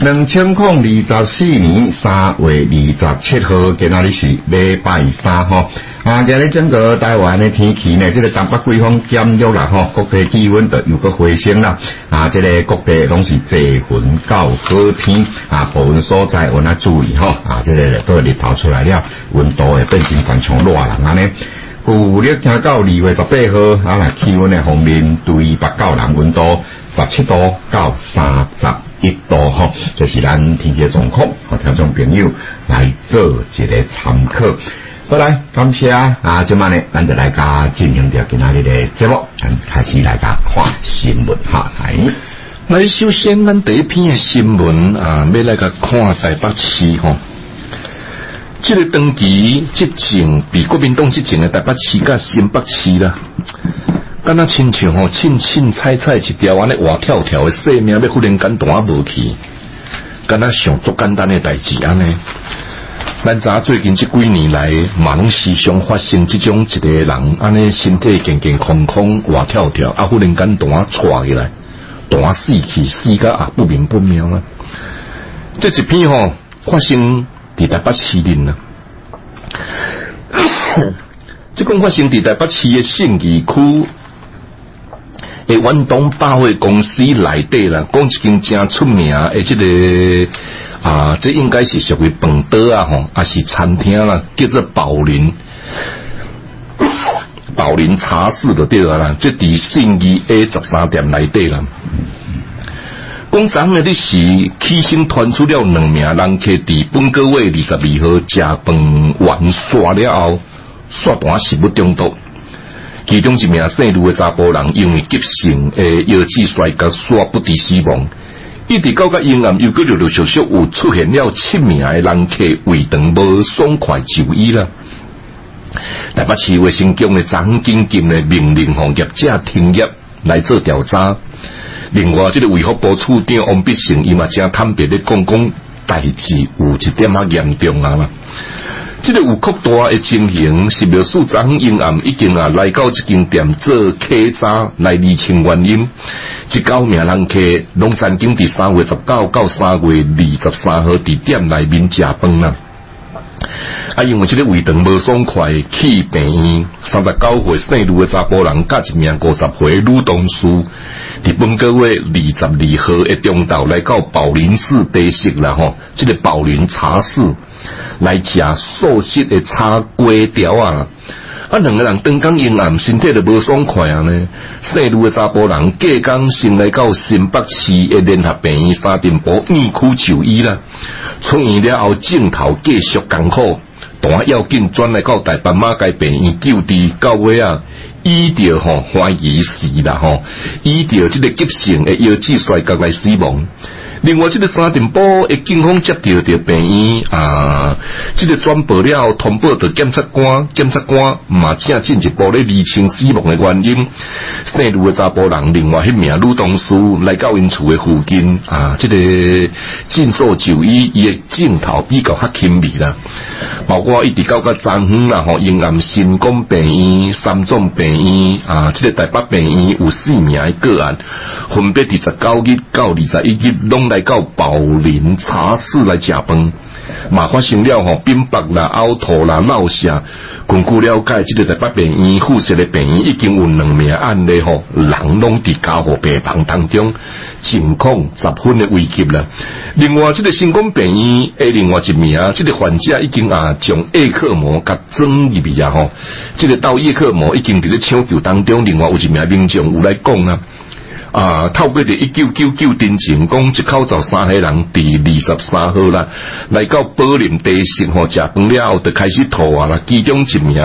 2024年3月27号，今仔日是礼拜三吼。今日整个台湾的天气呢，这个东北季风减弱啦吼，各地气温就又搁回升啦。这个各地拢是侪云到好天部分所在我那注意吼。这个都日头出来了，温度会变成非常热啦。安尼，有咧听到2月18号来气温的方面，对北高南温度17度到31度吼，这是咱天气状况，听众朋友来做一个参考。好来，感谢今晚呢，咱就来甲进行着今仔日的节目，开始来甲看新闻哈。 来，首先咱第一篇的新闻要来甲看台北市吼。这个长期执政比国民党执政的台北市甲新北市啦，敢若亲像吼凊彩一条安尼活跳跳的生命，要忽然间断无去，敢若上足简单的代志安尼。咱知最近这几年来，嘛拢时常发生这种一个人安尼身体健健康康活跳跳，忽然间断错起来，断死去，死甲不明不妙啊！这一篇吼发生伫台北市林啊，这讲发生伫台北市的信义区的远东百货公司内底啦，讲一间真出名的这个这应该是属于饭岛吼，也是餐厅啦，叫做宝林茶室就对啦，这伫信义 A13 店内底啦。讲昨日的是起身传出了2名人客伫本个月22号食饭完刷了后，刷单食物中毒。其中一名姓卢的查甫人因为急性的腰子衰竭刷不治死亡。一直到阴暗又个陆续有出现了7名的人客胃肠无爽快就医啦。台北市卫生局的张经金的命令业者停业来做调查。另外，这个卫福部处长王必胜伊嘛正坦白咧讲代志有一点严重啦。这个有扩大的情形是描述昨昏阴暗已经来到一间店做客查来厘清原因。这9名人客拢曾经伫3月19到3月23号伫店内面食饭啦。因为这个胃肠无爽快去病院，39岁姓卢的查甫人甲一名50岁女同事，伫本个月22号的中昼来到宝林市地市啦吼，这个宝林茶室来食素食的炒粿条啊。2个人当天阴暗，身体就无爽快呢。姓卢的查甫人隔天先来到新北市的联合病院沙丁堡院区就医啦。出院了后，镜头继续艰苦，单要紧转来到台北马街病院救治，到尾医着怀疑死啦医着这个急性的腰子衰竭来死亡。另外，这个沙丁堡的警方接到病院这个转报了通报到检察官嘛正进一步咧厘清死亡的原因。姓卢的查甫人，另外迄名女同事来到因厝的附近这个诊所就医，伊的镜头比较较轻微啦。包括一直到昨昏啦阴暗新光病院、三总病院这个台北病院有4名的个案，分别伫19日到21日拢来到宝林茶室来食饭，嘛发生了冰白啦、呕吐啦、闹瀉。根据了解，这个台北病院附设的病院已经有2名案例人拢伫加护病房当中，情况10分的危急啦。另外，这个新光病院另外一名这个患者已经将叶克膜甲装入去这个到叶克膜已经伫咧抢救当中。另外有一名民众有来讲透过1999侦情，讲一口罩3个人伫23号啦，来到宝林地市食饭了后，就开始吐啦。其中一名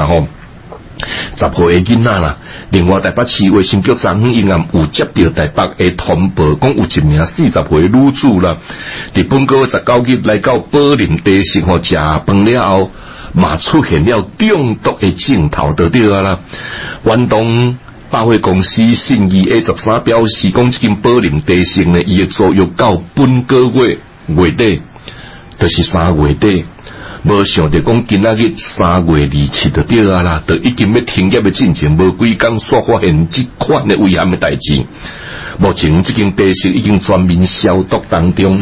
10岁的囡仔啦。另外，台北市卫生局昨昏阴暗有接到台北的通报，讲有一名40岁的女子啦，伫本个月19日来到宝林地市食饭了后，嘛出现了中毒的镜头就对啦。远东百货公司信义 A13 表示，讲这间宝林地市呢，伊的租约到本个月月底，就是3月底。无想到讲今仔日3月27就对啦，就已经要停业的进程，无几天煞发现这款的危险的代志。目前这间地市已经全面消毒当中啦。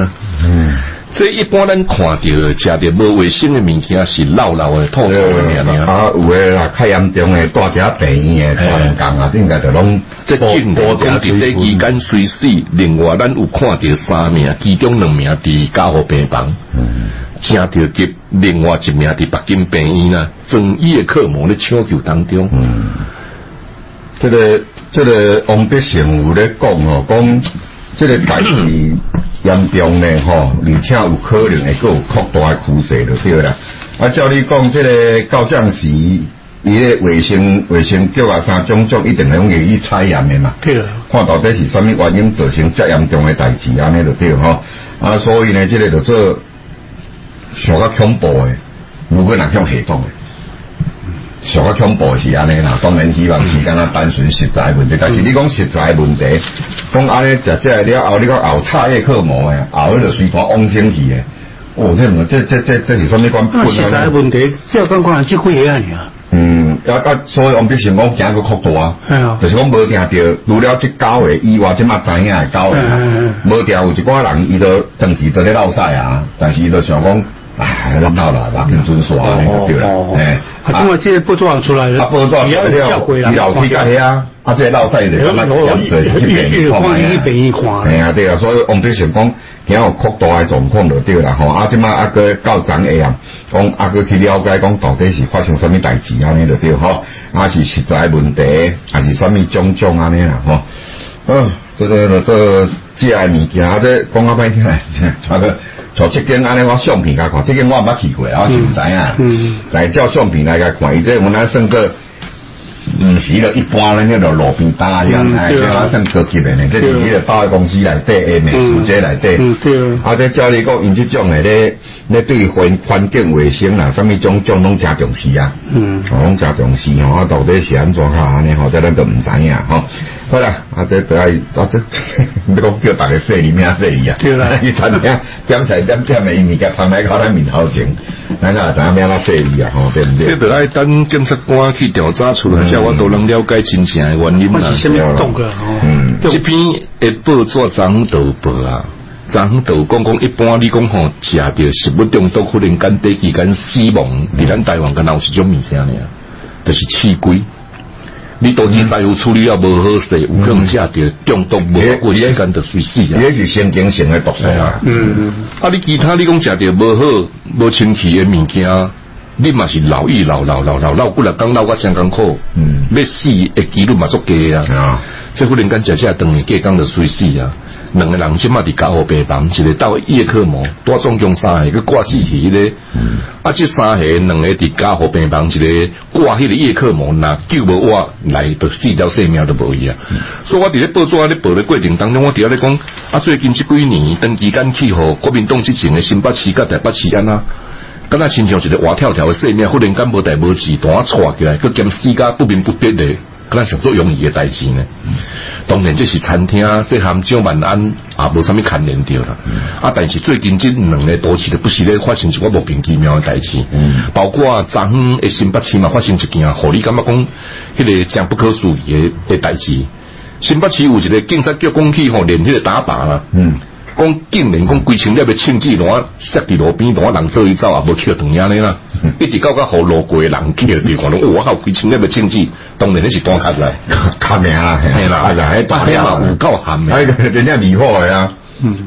这一般咱看到食到无卫生的物件是老的吐的啊，有诶啦，较严重诶，大只病院诶，传讲啊，应该就拢这近年在这期间虽死，另外咱有看到3名，其中2名伫加护病房，正着急，另外1名伫北京病院啊，争议的科目咧抢救当中。 这个王必胜有咧讲哦，讲这个代志严重呢吼，而且有可能会有扩大的辐射就对啦。啊，照你讲，这个到这时，伊个卫生局啊，啥种一定会用去采验的嘛。 对啊。 看到底是什么原因造成这严重的代志，安尼就对吼。啊，所以呢，这个就做上较恐怖的，如果哪种系统的。上较恐怖是安尼啦，当然希望是敢若单纯实在问题，但是你讲实在问题，讲安尼食这了后，你讲后菜叶克膜诶，后迄个随团往生去诶，哦，这是什么关？ 实在问题，这讲可能这几个啊， 所以王必胜讲行个扩大，就是讲无听到，除了这9个以外，即马知影诶9个，无听有一寡人伊都长期都咧落晒啊，但是伊都想讲。哎，咱老了，把跟准刷呢，对啦， 啊，因为这报纸出来了， 报纸出来了，伊老天甲遐啊，这老细就感觉严重去病院看，哎呀，对啊，所以王必胜讲，今有扩大的状况就对啦，吼，啊，即马啊个到昨下啊，讲啊个去了解讲到底是发生什么代志安尼就对吼，啊是实在问题，还是什么种安尼啦，吼，这个物件啊，这讲啊歹听诶，像这间安尼我相片甲看，这间我毋捌去过，我是毋知影。来照相片来甲看，伊这我那算个，毋是了一般咧，迄个路边摊啊，这我算高级的呢。这是迄个百货公司内底诶美食街内底。啊，这照你讲，因这种诶咧对环境卫生啦，啥物种拢真重视啊。拢真重视吼，啊到底是安怎较安尼吼，这咱都毋知影吼。好啦，啊这得爱啊这，你讲叫大家说你名说伊啊，对啦，伊餐厅点菜点的，伊物件摊来靠咱面头前，咱也知影名哪说伊啊，吼对不对？ 这得爱等检察官去调查出来，才我都能了解真正的原因啦。 是什么动个？ 这篇的报纸昨都报啊，昨都讲一般你讲吼，食到食物中毒可能间短期间死亡，伫咱台湾敢有一种物件呢，就是气龟。你导致师傅处理啊无好势，有可能食到中毒，无过时间就随死啊。 也是神经性的毒素啊。 啊，你其他你讲食到无好、无清气的物件，你嘛是老几老几来讲老甲真艰苦。要死的几率嘛足低啊。这忽然间食顿的过讲就随死啊。2个人即马伫加护病房，一个到叶克膜，多总共3个，佮挂死去咧。啊，这3个2个伫加护病房，一个挂迄个叶克膜，若救无活来，就死掉性命都无去啊。所以我伫咧报纸咧报咧过程当中，我伫咧讲啊，最近这几年长期间去互国民党执政的新北市甲台北市安啊，敢若亲像一个活跳跳的性命，忽然间无代无志，单错起来，佮兼死甲不明不白的。敢若上做容易的代志呢？当然这是餐厅，这含蒋万安也无啥物牵连着啦。但是最近这2个都市的不是咧发生一个莫名其妙的代志，包括昨昏的新北市嘛发生一件，互你感觉讲迄个真不可思议的代志。新北市有一个警察局讲去吼连迄个打靶啦。讲竟然讲规清了要庆记乱塞伫路边乱人走一走也无捡断遐尼啦，一直到互路过的人捡着，看到哇靠规清了要庆记，当然那是单卡来， 卡名啦， 系啦，大家嘛有够含的， 人家离火的啊。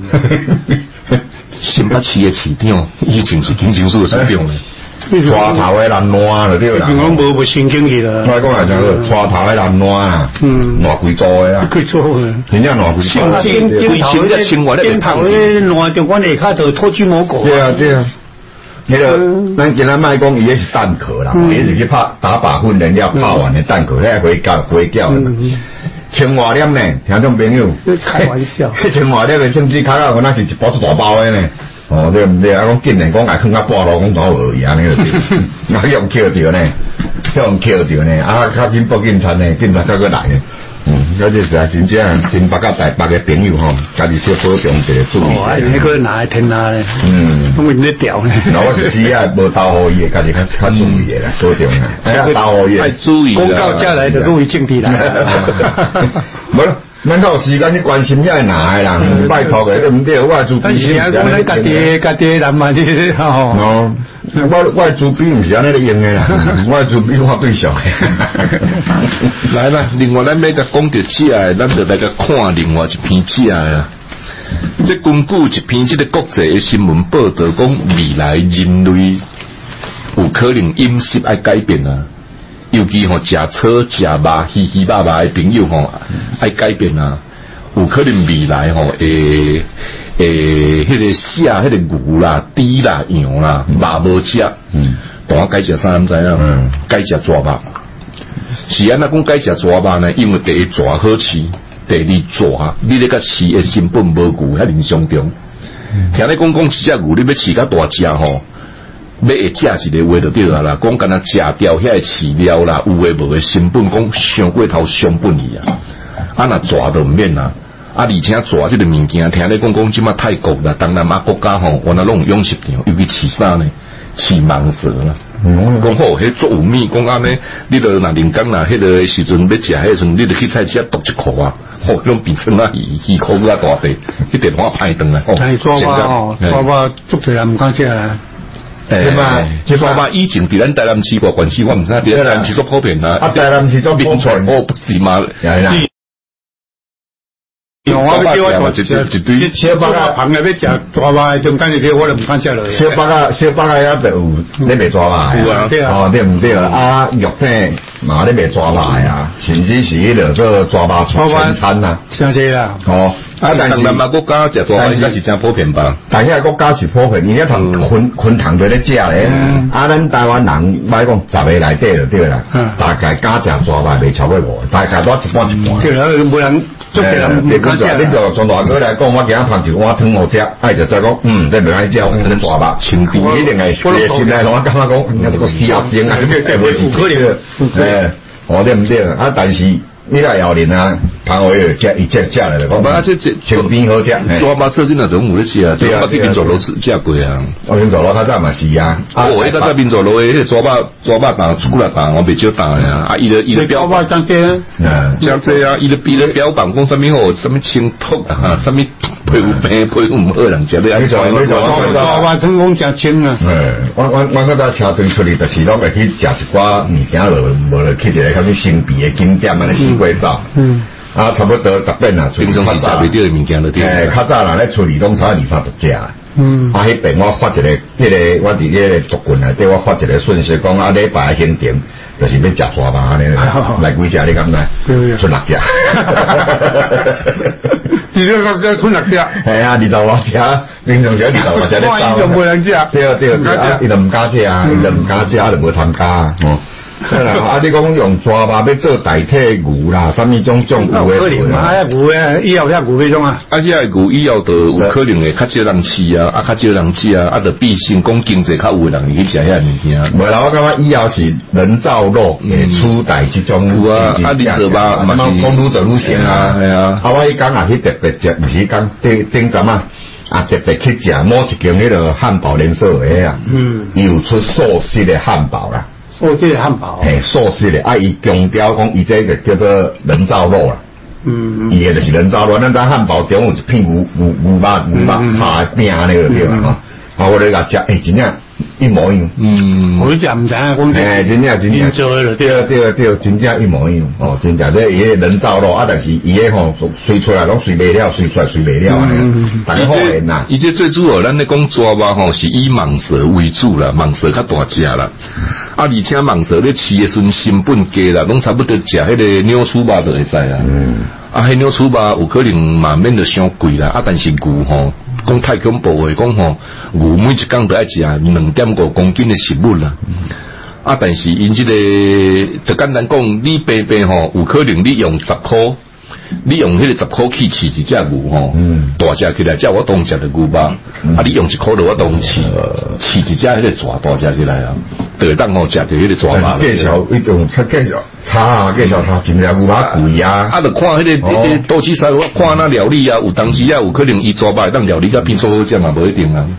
新北市的市长以前是警察署的市长咧。 抓头的人烂就对啦， 我无神经去啦。 我讲来讲去，抓头的人烂啊，烂贵做的啊， 贵做的， 真正烂贵做的。 规清了清完了被烫的，烂中间下骹就脱脂蘑菇。 对啊对啊，那个咱今仔卖讲伊也是蛋壳啦，也是去打靶训练了拍完的蛋壳，那回叫的。青蛙粒呢，听众朋友， 开玩笑， 青蛙粒的甚至卡到那是一包一大包的呢。对毋对啊？讲竟然讲爱囥到半路，讲倒无去安尼就对，那用捡着呢，用捡着呢，较紧报警察呢，警察才过来呢。那这是真正新北甲台北的朋友吼，家己小保重一下注意。 那个哪会听啊咧？我们咧调呢。 那我是只啊无投互伊，家己较注意的啦，保重啊。投互伊， 太注意了。 公告下来就入于境地啦。 无了。 咱有时间去关心遐哪个人，拜托个对毋对？我主但是啊，讲咱家己人嘛，你吼。 哦，我主笔毋是安尼咧用的啦，我主笔我对象。 来啦，另外咱要甲讲到这，咱就来甲看另外一篇这啊。这根据一篇这个国际的新闻报道，讲未来人类有可能饮食爱改变啊。尤其吼食草食肉稀稀巴巴的朋友吼爱改变啊，有可能未来吼迄个写迄个牛啦、猪啦、羊啦，肉无食，大改食啥知影？改食蛇肉。是安那讲改食蛇肉呢？因为第一蛇好吃，第二蛇你咧甲饲的成本无牛，遐尼相中。听你讲一只牛，你要饲较大只吼。要会食一个话就对啦，讲干那食掉遐个饲料啦，有诶无诶成本，讲上过头伤本去啊！啊那蛇就毋免啦，啊而且蛇即个物件，听你讲即马泰国啦、东南亚国家吼，原来拢有养殖场，尤其饲啥呢？饲蟒蛇啦。讲好，迄做有米，讲安尼，你著若人工啦，迄个时阵要食迄阵，你著去菜市剁一箍啊，吼，迄种变成啊鱼箍啊大地，迄电话歹断啊。 抓吧，足侪人毋敢食啊。 是嘛？ 这爸爸以前伫咱台南市过关系，我唔知伫台南市做普遍啊。 啊，台南市做普遍， 哦，不是嘛？ 我要叫我一堆小北啊，旁个要食抓肉，中间迄个我就唔敢食落。 小北啊，也就有咧卖抓肉有啊，对啊， 哦对唔对啊？肉仔嘛咧卖抓肉啊，甚至是迄个做抓肉全餐呐， 像这啦。 哦，啊，但是东南亚国家食抓肉应该是真普遍吧？ 但遐国家是普遍，而且同昆塘在咧食咧。啊，咱台湾人歹讲10个内底就对啦，大概敢食抓肉未超过5个，大概多一半。 对啦，无人。 你就从大哥来讲，我今日捧一碗汤好食，哎就再讲，你袂爱食，真係大把，清甜一定係熱心嚟，我感覺講，你這個死阿兵啊，袂是可能，我對唔對啊？但是你來後年啊，旁位食一隻食嚟講， 啊，這清甜好食， 抓把色真係都有咧食啊，對啊，邊座路食過啊？ 我邊座路較早嘛是啊， 我迄個在邊座路誒，抓把蛋、朱古力蛋，我未少蛋啊，啊，伊個標榜張嘅， 像這啊，伊個標榜講啥物好，啥物清透啊，啥物皮膚病、皮膚唔好人食咧， 抓把湯講真清啊。 我嗰搭車隊出嚟，就是攏會去食一寡物件，無落去一個啥物生病嘅景點啊，先過走。啊，差不多特別啊， 平常是食袂到嘅物件就對。 較早人咧處理攏差20-30隻。啊，迄邊我發一個，我佇嗰個族群內底，我發一個訊息講啊，禮拜行程就是要食抓肉安尼，來幾隻你敢知？出6隻。 你這個出6隻？ 係啊，20多隻，平常時20多隻咧走。 我就冇人食。 對，伊就唔敢食啊，伊就唔敢食，就無參加。係啦，啊！你講用抓肉要做代替牛啦，啥物種牛誒？牛誒，以後遐牛迄種啊？ 啊，遐牛以後就有可能會較少人飼啊，較少人飼啊，啊，就變成講經濟較有人去食遐物件。 無啦，我感覺以後是人造肉會取代這種。 有啊，啊，你做吧，嘛是講愈做愈成啊， 係啊。 啊，我迄講啊，去特別食，毋是講頂陣啊，特別去食某一間迄個漢堡連鎖嘅啊，有出素食嘅漢堡啦。 素食漢堡， 素食的，啊，伊強調講，伊這個叫做人造肉啦，伊個就是人造肉，咱漢堡中有一片牛肉拍餅安尼就對啦，啊，我咧甲食，真正一模一樣， 我食唔知啊，講真正做的對，真正一模一樣，哦，真正這伊個人造肉，啊，但是伊個吼隨出來攏隨袂了，隨出來隨袂了安尼，大家好閒呐。 伊這最主要，咱咧講抓肉吼，是以蟒蛇為主啦，蟒蛇較大隻啦。啊，而且蟒蛇咧飼誒時成本低啦，攏差不多食迄個鳥鼠肉就會知啦。啊，迄鳥鼠肉有可能嘛免得傷貴啦。啊，但是牛吼，講太恐怖誒，講吼牛每一工都愛食2.5公斤誒食物啦。啊，但是因即個就簡單講，你平平吼，有可能你用10塊。你用迄個10塊去飼一隻牛吼，大隻起來，只我當食的牛肉，啊，你用1塊就我當飼一隻迄個蛇大隻起來啊，就會當吼食到迄個蛇肉。 介紹一種介紹炒啊，介紹它真正牛肉貴啊。 啊，就看迄個都市菜，我看那料理啊，有當時啊，有可能伊蛇肉會當料理甲變數好食嘛，無一定啊。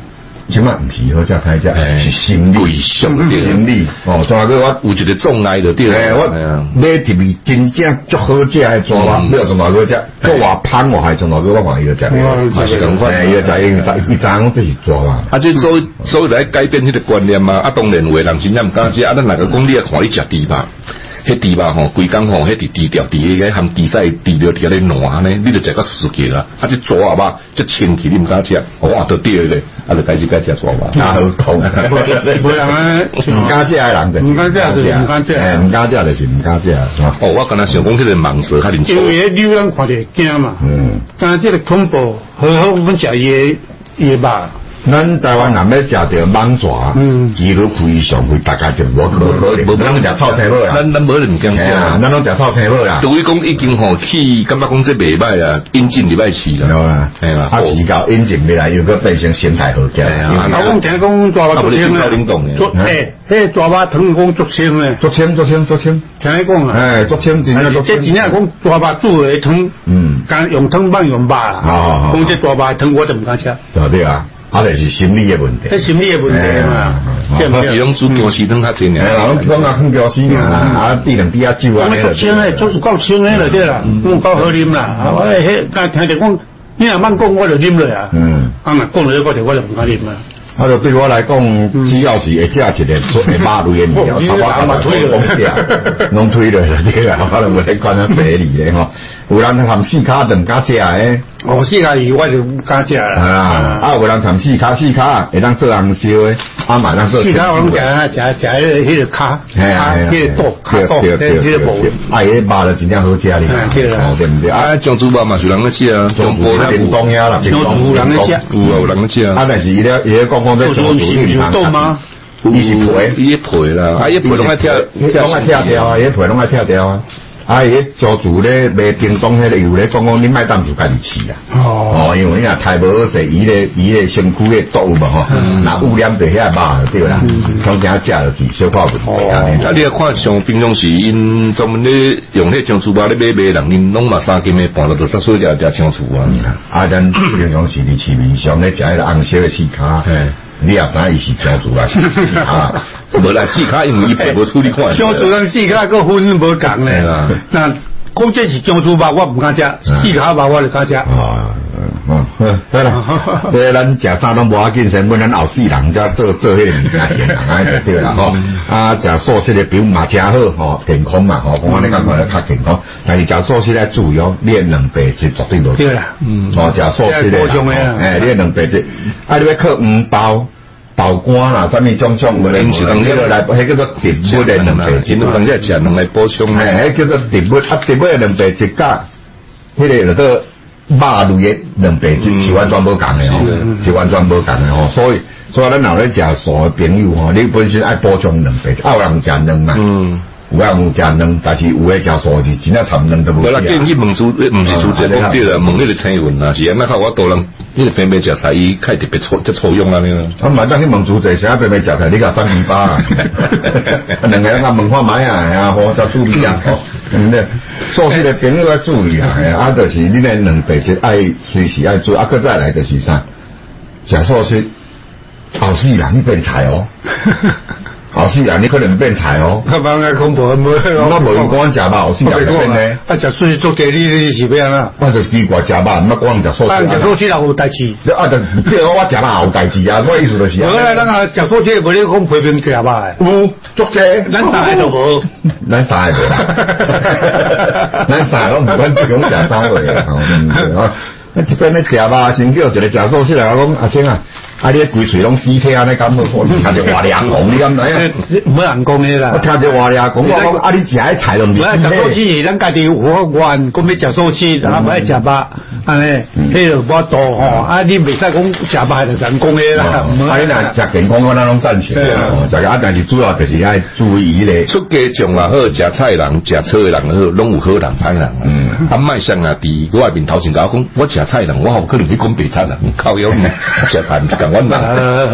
即马唔是好食歹食，是心理，心理哦。抓个我有一个障碍就对了。 我买一味真正足好食的抓肉，没有怎么好食，个话香我还怎么个我看伊个食的， 还是咁快。 伊个食，伊知讲这是抓嘛。 啊，即所以来改变迄个观念嘛。啊，当然有个人真正唔敢食，啊，咱哪个讲你啊看你食猪肉。迄猪肉吼，规工吼，迄猪条猪个含猪屎猪料条咧烂呢，你就食个熟起啦。啊，这抓肉这清气你唔敢食，哇，都对咧，啊，就开始该食抓肉， 那好痛。 无人啊， 唔敢食的人就唔敢食，就是唔敢食， 唔敢食就是唔敢食。 哦，我刚才想讲迄个盲蛇较认错， 因为流浪看着惊嘛。但这个恐怖，好我们食伊的肉。 咱台湾人要食到蠓蛇，几率非常会，大家就无可能，无咱食臭青佬啦， 咱无人讲食，咱拢食臭青佬啦。 除非讲已经吼去，感觉讲这袂歹啊，引进入来去啦， 系啦，啊时到引进未来又搁变成生态好起来。 啊，我听讲抓肉足清啊，迄抓肉汤讲足清咧， 足清。 听你讲啊， 足清真正足清。 这真正讲抓肉煮的汤，干用汤帮用肉啦。讲这抓肉汤我就唔敢食。 对啊。啊，就是心理的问题。 心理的问题嘛， 对不对？用煮姜丝汤较济呢。 人讲啊，放姜丝啊，滴两滴啊酒啊。 我足清诶，足够清诶了对啦，够好啉啦。我迄刚听着讲，你若慢讲我就啉落啊。啊，若讲落去我就唔敢啉啊。 啊，就对我来讲，只要是会食一个肉类的料，我嘛推落食，拢推落对啦，我就袂管啊别理咧吼。有人含四卡顿敢食诶， 四卡鱼我就敢食啦。 有人含四卡会当做红烧诶，嘛当做。 四卡我食迄个卡，迄个肚，卡肚，迄个部。 迄肉就真正好食哩，对唔对？ 啊，酱猪肉嘛是人咧食啊， 酱猪人东呀啦， 酱猪人咧食， 有人咧食啊。 但是伊咧讲在酱猪里面豆吗？ 伊是皮， 伊皮啦，啊，伊皮拢爱跳掉啊，伊皮拢爱跳掉啊。啊！伊椒猪咧卖冰冻迄个油咧，讲你卖当就家己饲啦。因为你若太无好势，伊咧身躯诶毒嘛吼，若污染着遐肉就对啦。从正食落去，小可问题。 啊，你啊看像平常时因专门咧用迄酱猪肉咧买人，因拢嘛3斤诶半，就杀所以食酱猪啊。 啊，咱平常时伫市面上咧食迄个红烧诶四卡。你也知伊是酱猪啊？ 无啦，四卡因为伊皮无处理看。 酱猪跟四卡个分无共咧。那讲这是酱猪肉，我唔敢食；四卡肉我就敢食。 对啦，这咱食啥拢无要紧，先本咱后世人才做迄个物件，人安就对啦吼。啊，食素食的比嘛真好吼，健康嘛吼，讲安尼讲可能较健康。但是食素食来注意哦，你的蛋白质绝对无。 对啦， 食素食的，你的蛋白质，啊，你要靠黄豆。豆干啦，啥物种零食当个来，迄叫做植物的蛋白质， 当个食能来补充。 迄叫做植物，植物的蛋白质甲迄个叫做肉类的蛋白质是完全无共的吼，是完全无共的吼。所以咱若咧食素的朋友吼，你本身爱补充蛋白质，有人食蛋嘛。有人食蛋，但是有诶食素是真正掺蛋都无。 我啦建议问猪，毋是猪只讲对啦，问迄个青云啦，是安那靠我多人，迄个平平食菜伊较特别错用啊呢。 啊，嘛当去问猪仔，啥平平食菜，你甲3米8，两个人甲问看买啊，好就注意啊，对不对？素食的朋友要注意啊，啊，就是你的蛋白质爱随时爱做，啊，搁再来就是啥，食素食，后世人你变菜哦。后世人你可能变菜哦， 我帮个恐怖无， 我无讲食肉，后世人变呢。 啊，食素食做地你是要安怎？ 我就奇怪食肉，毋捌讲食素食。 食素食也有代志。 啊，就对我食肉有代志啊，我意思就是。 无啦，咱啊食素食无咧讲批评食肉诶。 有足济， 咱三个就无， 咱三个无啦。咱三个拢唔管讲食啥货啊。啊，一边咧食肉，先叫一个食素食来讲阿星啊。啊！你规嘴拢死体安尼咁好，听着话凉讲，你敢知啊？ 冇人讲你啦。 我听着话凉讲，我讲啊！你食迄菜都唔是。 食素食，咱家己有法愿，讲要食素食，啊，唔爱食肉，安尼，迄个无度吼。啊，你袂使讲食肉就人讲诶啦。 啊，你若食健康，我咱拢赞成。食啊，但是主要就是爱注意咧。 出家众也好，食菜人、食草的人也好，拢有好人歹人。啊，卖相啊，伫我外面头前讲，我食菜人，我好可能去讲白菜人，靠腰食菜唔讲。这讲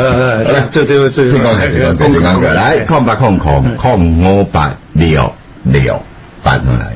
来0800058668来。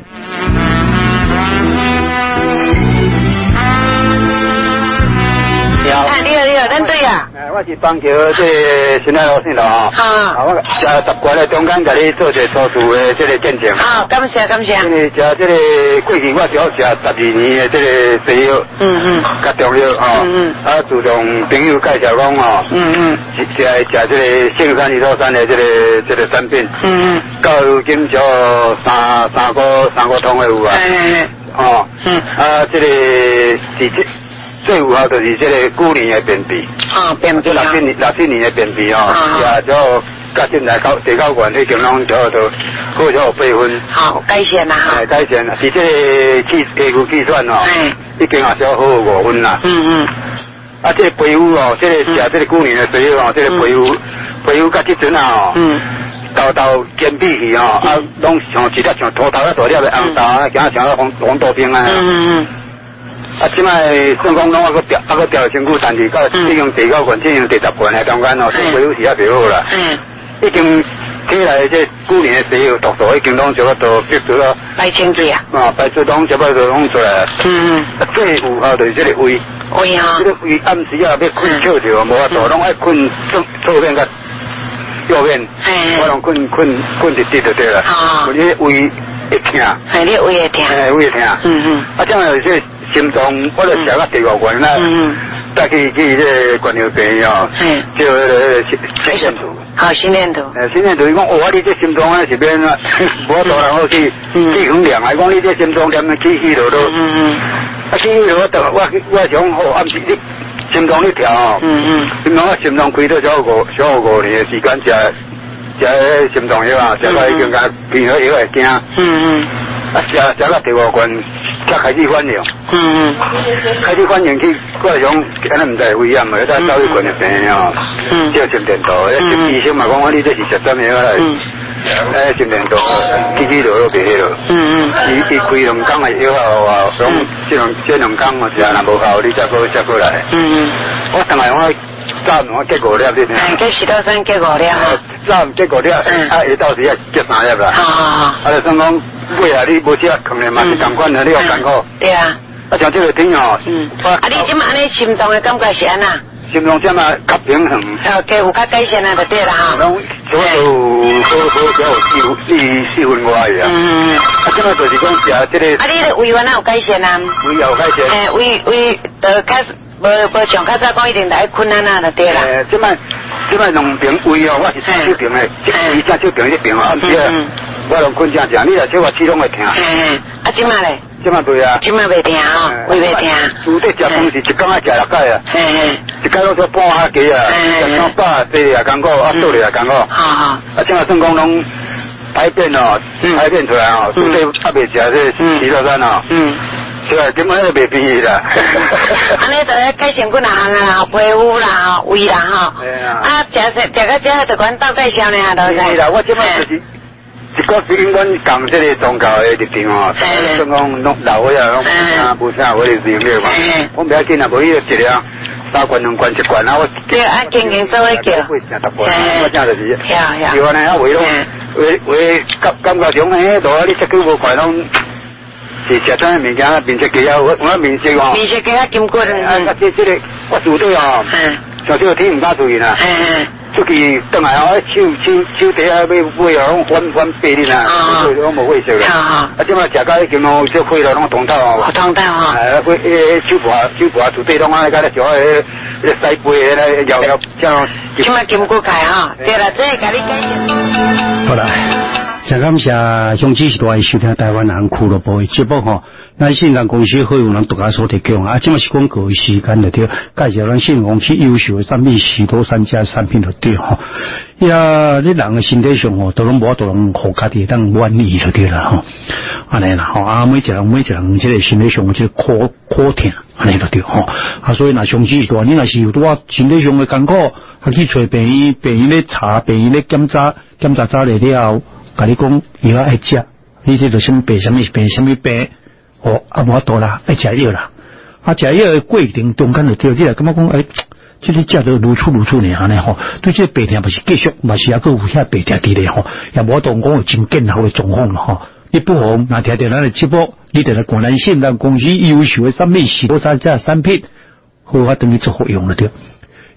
你好，咱对啊。 我是邦桥这新海路线路哦。好。我食10块咧，中间甲你做一个初步的这个见证。 好，感谢。 因为食这个过去我只好食12年的这个西药。甲中药哦。自从朋友介绍讲哦。是来食这个圣山伊头山的这个产品。到如今就三个通的有啊。这个是最有效就是这个古年的便秘。 便秘。 60年的便秘哦。也就甲现在地高管已经拢就好咗8分。 好，改善啦哈。 改善啦，是这个皮肤计算哦。已经也少好5分啦。这个皮肤哦，这个食这个古年的水哦，这个皮肤甲这阵啊哦。豆健脾气哦，拢像一粒像土豆啊大粒的红豆啊，行像红豆冰啊。即摆算讲拢还调身躯，但是到这种第9关、这种第10关的中间哦，这皮肤是也袂好啦。已经起来这古年的西药毒素已经拢差不多逼出了。 排清气啊。 排出拢差不多拢出来。最有效就是这个胃。胃啊。这个胃暗时啊要困笑着，无法度，拢爱困左边甲右边。我拢困直直就对了。你胃会痛。 你胃会痛。 胃会痛。这样有些心脏，我就食到第5关啦。带去这糖尿病哦。就心电图。 好，心电图。 心电图伊讲，你这心脏啊是变啊，无多人好去气衡量，讲你这心脏念起落都。起落我想好，暗时你心脏你跳哦。心脏开到小5年的时间食心脏药啊，食到已经甲偏好药会惊。食到第5关才开始反应。开始反应去，我想安尼唔知危险，咪得走去关入病哦。叫心电图，医生嘛讲你这是食什么药啦？心电图起落落袂落。伊开2工的药啊，讲这2工哦，食若无效，你再过来。我当然我早我结5粒你听。 这石头山结5粒啊。 早结5粒，下到时也结3粒啦。就算讲尾啊，你无食可能嘛是同款的，你有艰苦。 对啊。 像这个天哦。 你即马安尼心脏的感觉是安那？ 心脏这嘛较平衡。 有较改善啊，就对啦哈。 拢差不多有4分外啊。这嘛就是讲食这个。 你的胃完有改善啊？ 胃有改善。 胃就较无像较早讲一定来困难啊，就对啦。 这摆两边胃哦，我是小病的，胃正小病一病啊，我拢困正正，你若小我齿拢会痛。 即马咧？ 即马对啊。 即马袂痛哦，胃袂痛。 有得食饭是一工啊食6摆啊。一工拢做半下鸡啊，食饱第也艰苦，倒咧也艰苦。即马算讲拢排便哦，排便出来哦，所以袂食这石头山哦。是啊，根本就袂便宜啦。 安尼就咧改善几项啊，皮肤啦、胃啦吼。食到这就管倒介绍呢，都是。是啦， 我即摆就是一个是因阮讲这个宗教的立场哦，算讲拢老伙仔拢无啥我的能力嘛。我不要紧啊，无伊就一了3罐2罐1罐啊，我。对， 按经营做伙叫。 我正就是。是安尼啊，为感觉中大你食久无快拢。是食啥物件？面色鸡啊，我面色哦。 面色鸡啊，金骨啊。 这个我住对哦。像这个天唔敢出去啦。出去倒来哦，手底下要买哦，拢翻白哩啦，拢无卫生啦。即摆食到已经拢小亏了，拢通透哦。 通透哦。 手盘住底拢啊，甲咧做迄西杯咧摇这样。 即摆金骨钙哈，对啦，这甲你改善。 好啦。真感谢乡亲时代收听台湾人俱乐部的节目吼，咱信任公司好有人独家所提供啊，即嘛是广告时间就对，介绍咱信任公司优秀的产品许多3家产品就对吼，你人的身体上吼，都拢无都拢互家己当满意就对啦吼，安尼啦吼，每一人这个身体上这苦痛安尼就对吼，所以若乡亲时代你若是有多身体上的艰苦，去找病院咧查，病院咧检查查了了。甲你讲，药爱食，你这就什么病，什么病，无多啦，爱食药啦。食药的过程中间就对，你来感觉讲，这个食着如出呢，安尼吼，对这个病痛嘛是继续，嘛是还佫有遐病痛伫咧吼，也无当讲有真健康的状况吼。你不妨若听到咱的节目，你就来广南信任公司优秀的产品，许多3家产品，好等于做好用了对。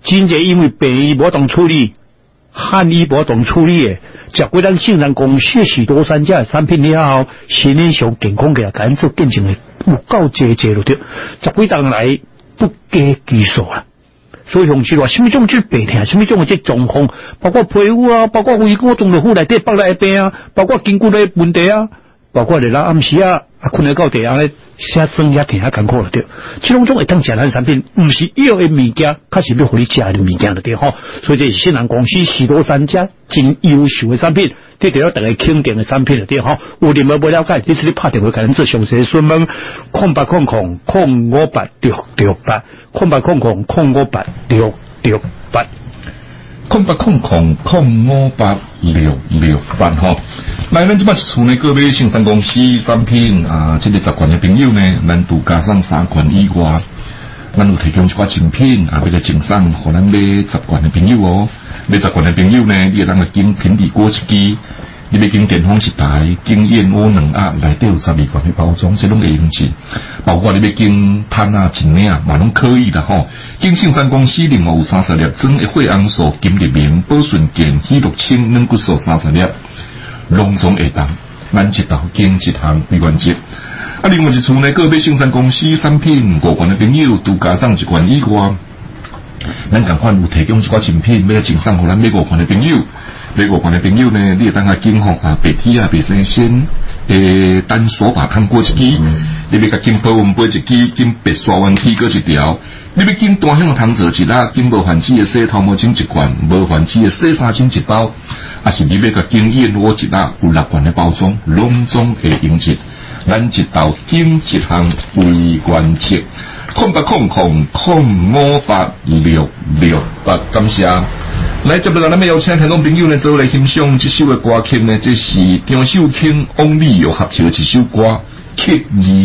真侪因为病医无当处理，汉医无当处理诶，食过咱杏仁公司许多山家产品了后，心理上健康嘅感受变成有够济了对，10几档来不计其数啦。所以同志话，什么种治病痛，什么种即状况，包括皮肤啊，包括胃骨、中毒腹内底腹内病啊，包括筋骨的问题啊，包括咱暗时啊困得到地下咧，写酸也挺艰苦了对。这种会当食咱产品，唔是药的物件，确实要互你食的物件了对吼。所以这是杏仁公司许多山家真优秀的产品。这就要大家肯定的产品了，对吼。有任何不了解，你是你拍电话给咱做详细询问，0800-058-668 0800-058-668 0800-058-668吼。来，咱即摆厝呢，各位杏仁公司产品啊，这个集团的朋友呢，咱都加上3款以外，咱有提供一寡精品啊，为了赠送互咱买10罐的朋友哦。买10罐的朋友呢，你会当个经平底锅一支，你要经电风一台，经燕窝2盒，内底有12罐的包装，这拢会用起。包括你要经摊啊、一领嘛，拢可以的吼。经杏仁公司另外有30粒装的血红素、金立明、保顺健、喜乐清、软骨素30粒，拢总会当。咱一道经一项为原则。啊，另外一处呢，个别杏仁公司产品5罐的朋友都加上1罐以外。咱同款有提供一寡精品，要赠送互咱买5罐的朋友。买5罐的朋友呢，你会当下经吼啊，白体啊、白生鲜，单手把汤锅一支，你要甲经保温杯一支，经白刷丸体搁一条，你要经单向汤匙一粒，经无环子的洗头毛巾1罐，无环子的洗衫巾1包，啊是你要甲经燕窝1粒，有6罐的包装，拢总会用起。咱一道经一项为原则。0800-058-668，感谢。来，接落来咱们邀请听众朋友呢，做来欣赏这首的歌曲呢，这是张秀卿、汪丽友合唱的一首歌《刻意》。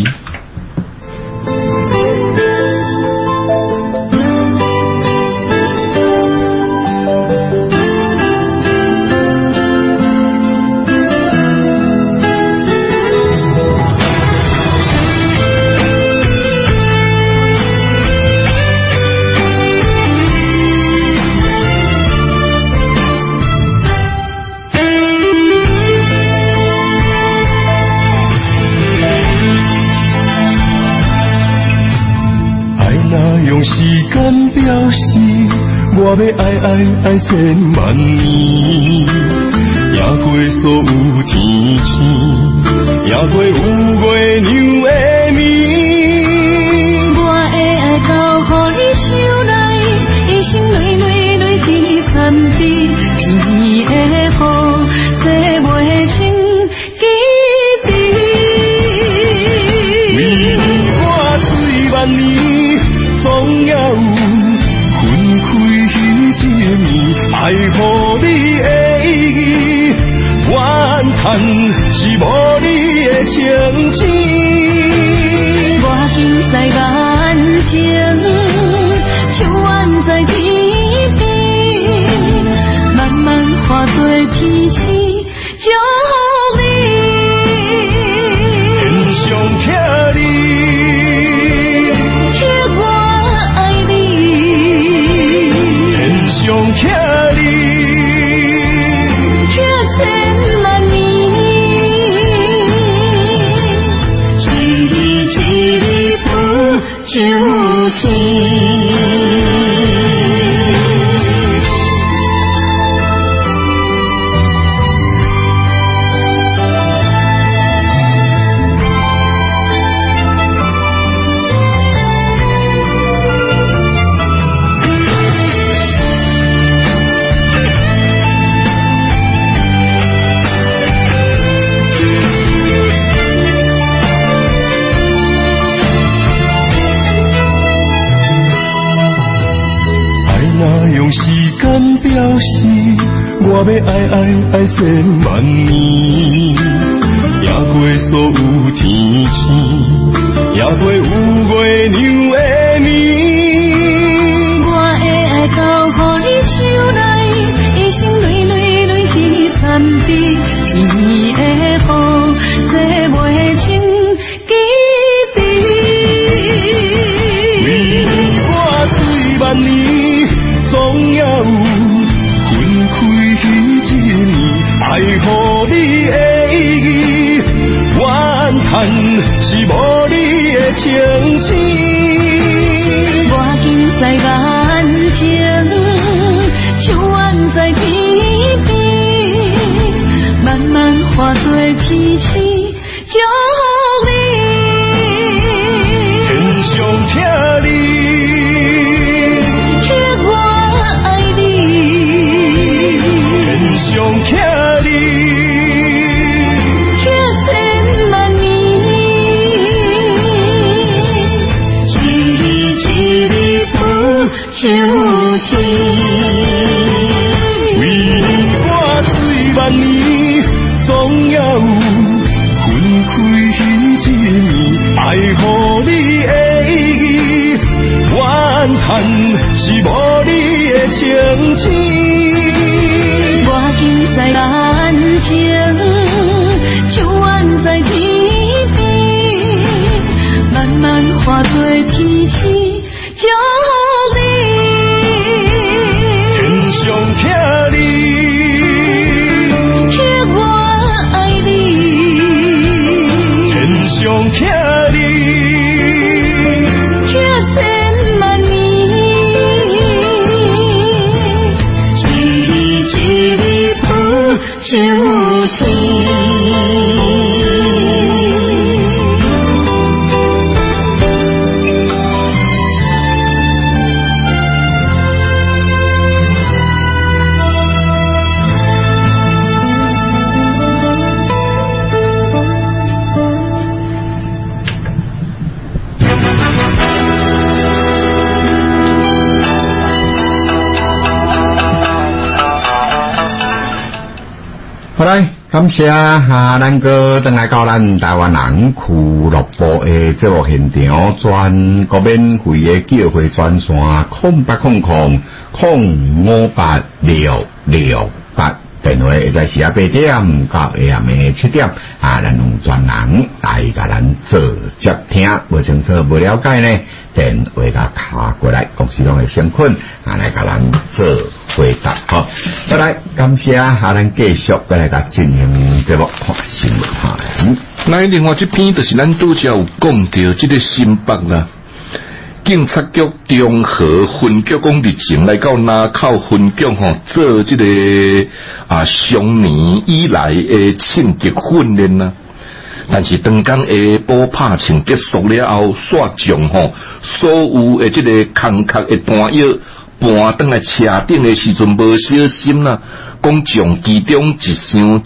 我要爱千万年，也过所有天星，也过有月亮的暝。 我的爱交予你手内，一生泪去参比，天的雨，洗袂清记忆。 为我水万年，总要有分开。爱予你的意义，怨叹是无你的情情。 我今在眼前，手挽在天边，慢慢化作天星，祝福你。 天上刻你， 刻我爱你。 天上刻你， 刻千万年，一日不就天。 用时间表示，我要爱千万年，也过所有天星，也过有月亮的暝。 我的爱交予你手内，一生泪去参比，天的雨，洗袂清记忆。 为我水万年。总有分开迄一年，爱予你的意义，怨叹是无你的情字。 我今在眼前，像远在天边，慢慢化作天星，祝福你。 天上听你， 听我爱你。 天上听你， 听千万年，一日一日不休息。 为我水万年，总要有分开迄一年，爱予你的意义，怨叹是无你的情字。 我今在眼前，像远在天边，慢慢化作天星，祝福你。 天上听你， 听我爱你。 天上听你， 听千万年，一日一日不休息。 好来，感谢咱哥登来到咱台湾人俱乐部的节目现场，全国免费的叫会专线0800-058668，电话会在时啊8点到下暗的7点咱用专人来甲咱做接听，无清楚无了解呢，电话甲卡过来，公司拢会先困来甲咱做回答。好，再来感谢咱继续再来甲进行节目新闻台。 那另外这篇就是咱拄则有讲到这个新北啦。警察局中和分局讲日前来到南口分局做这个上年以来的庆节训练啦。但是当天下晡拍庆结束了后，煞将所有的这个空壳的弹药搬登来车顶的时阵，无小心啦，讲将其中一箱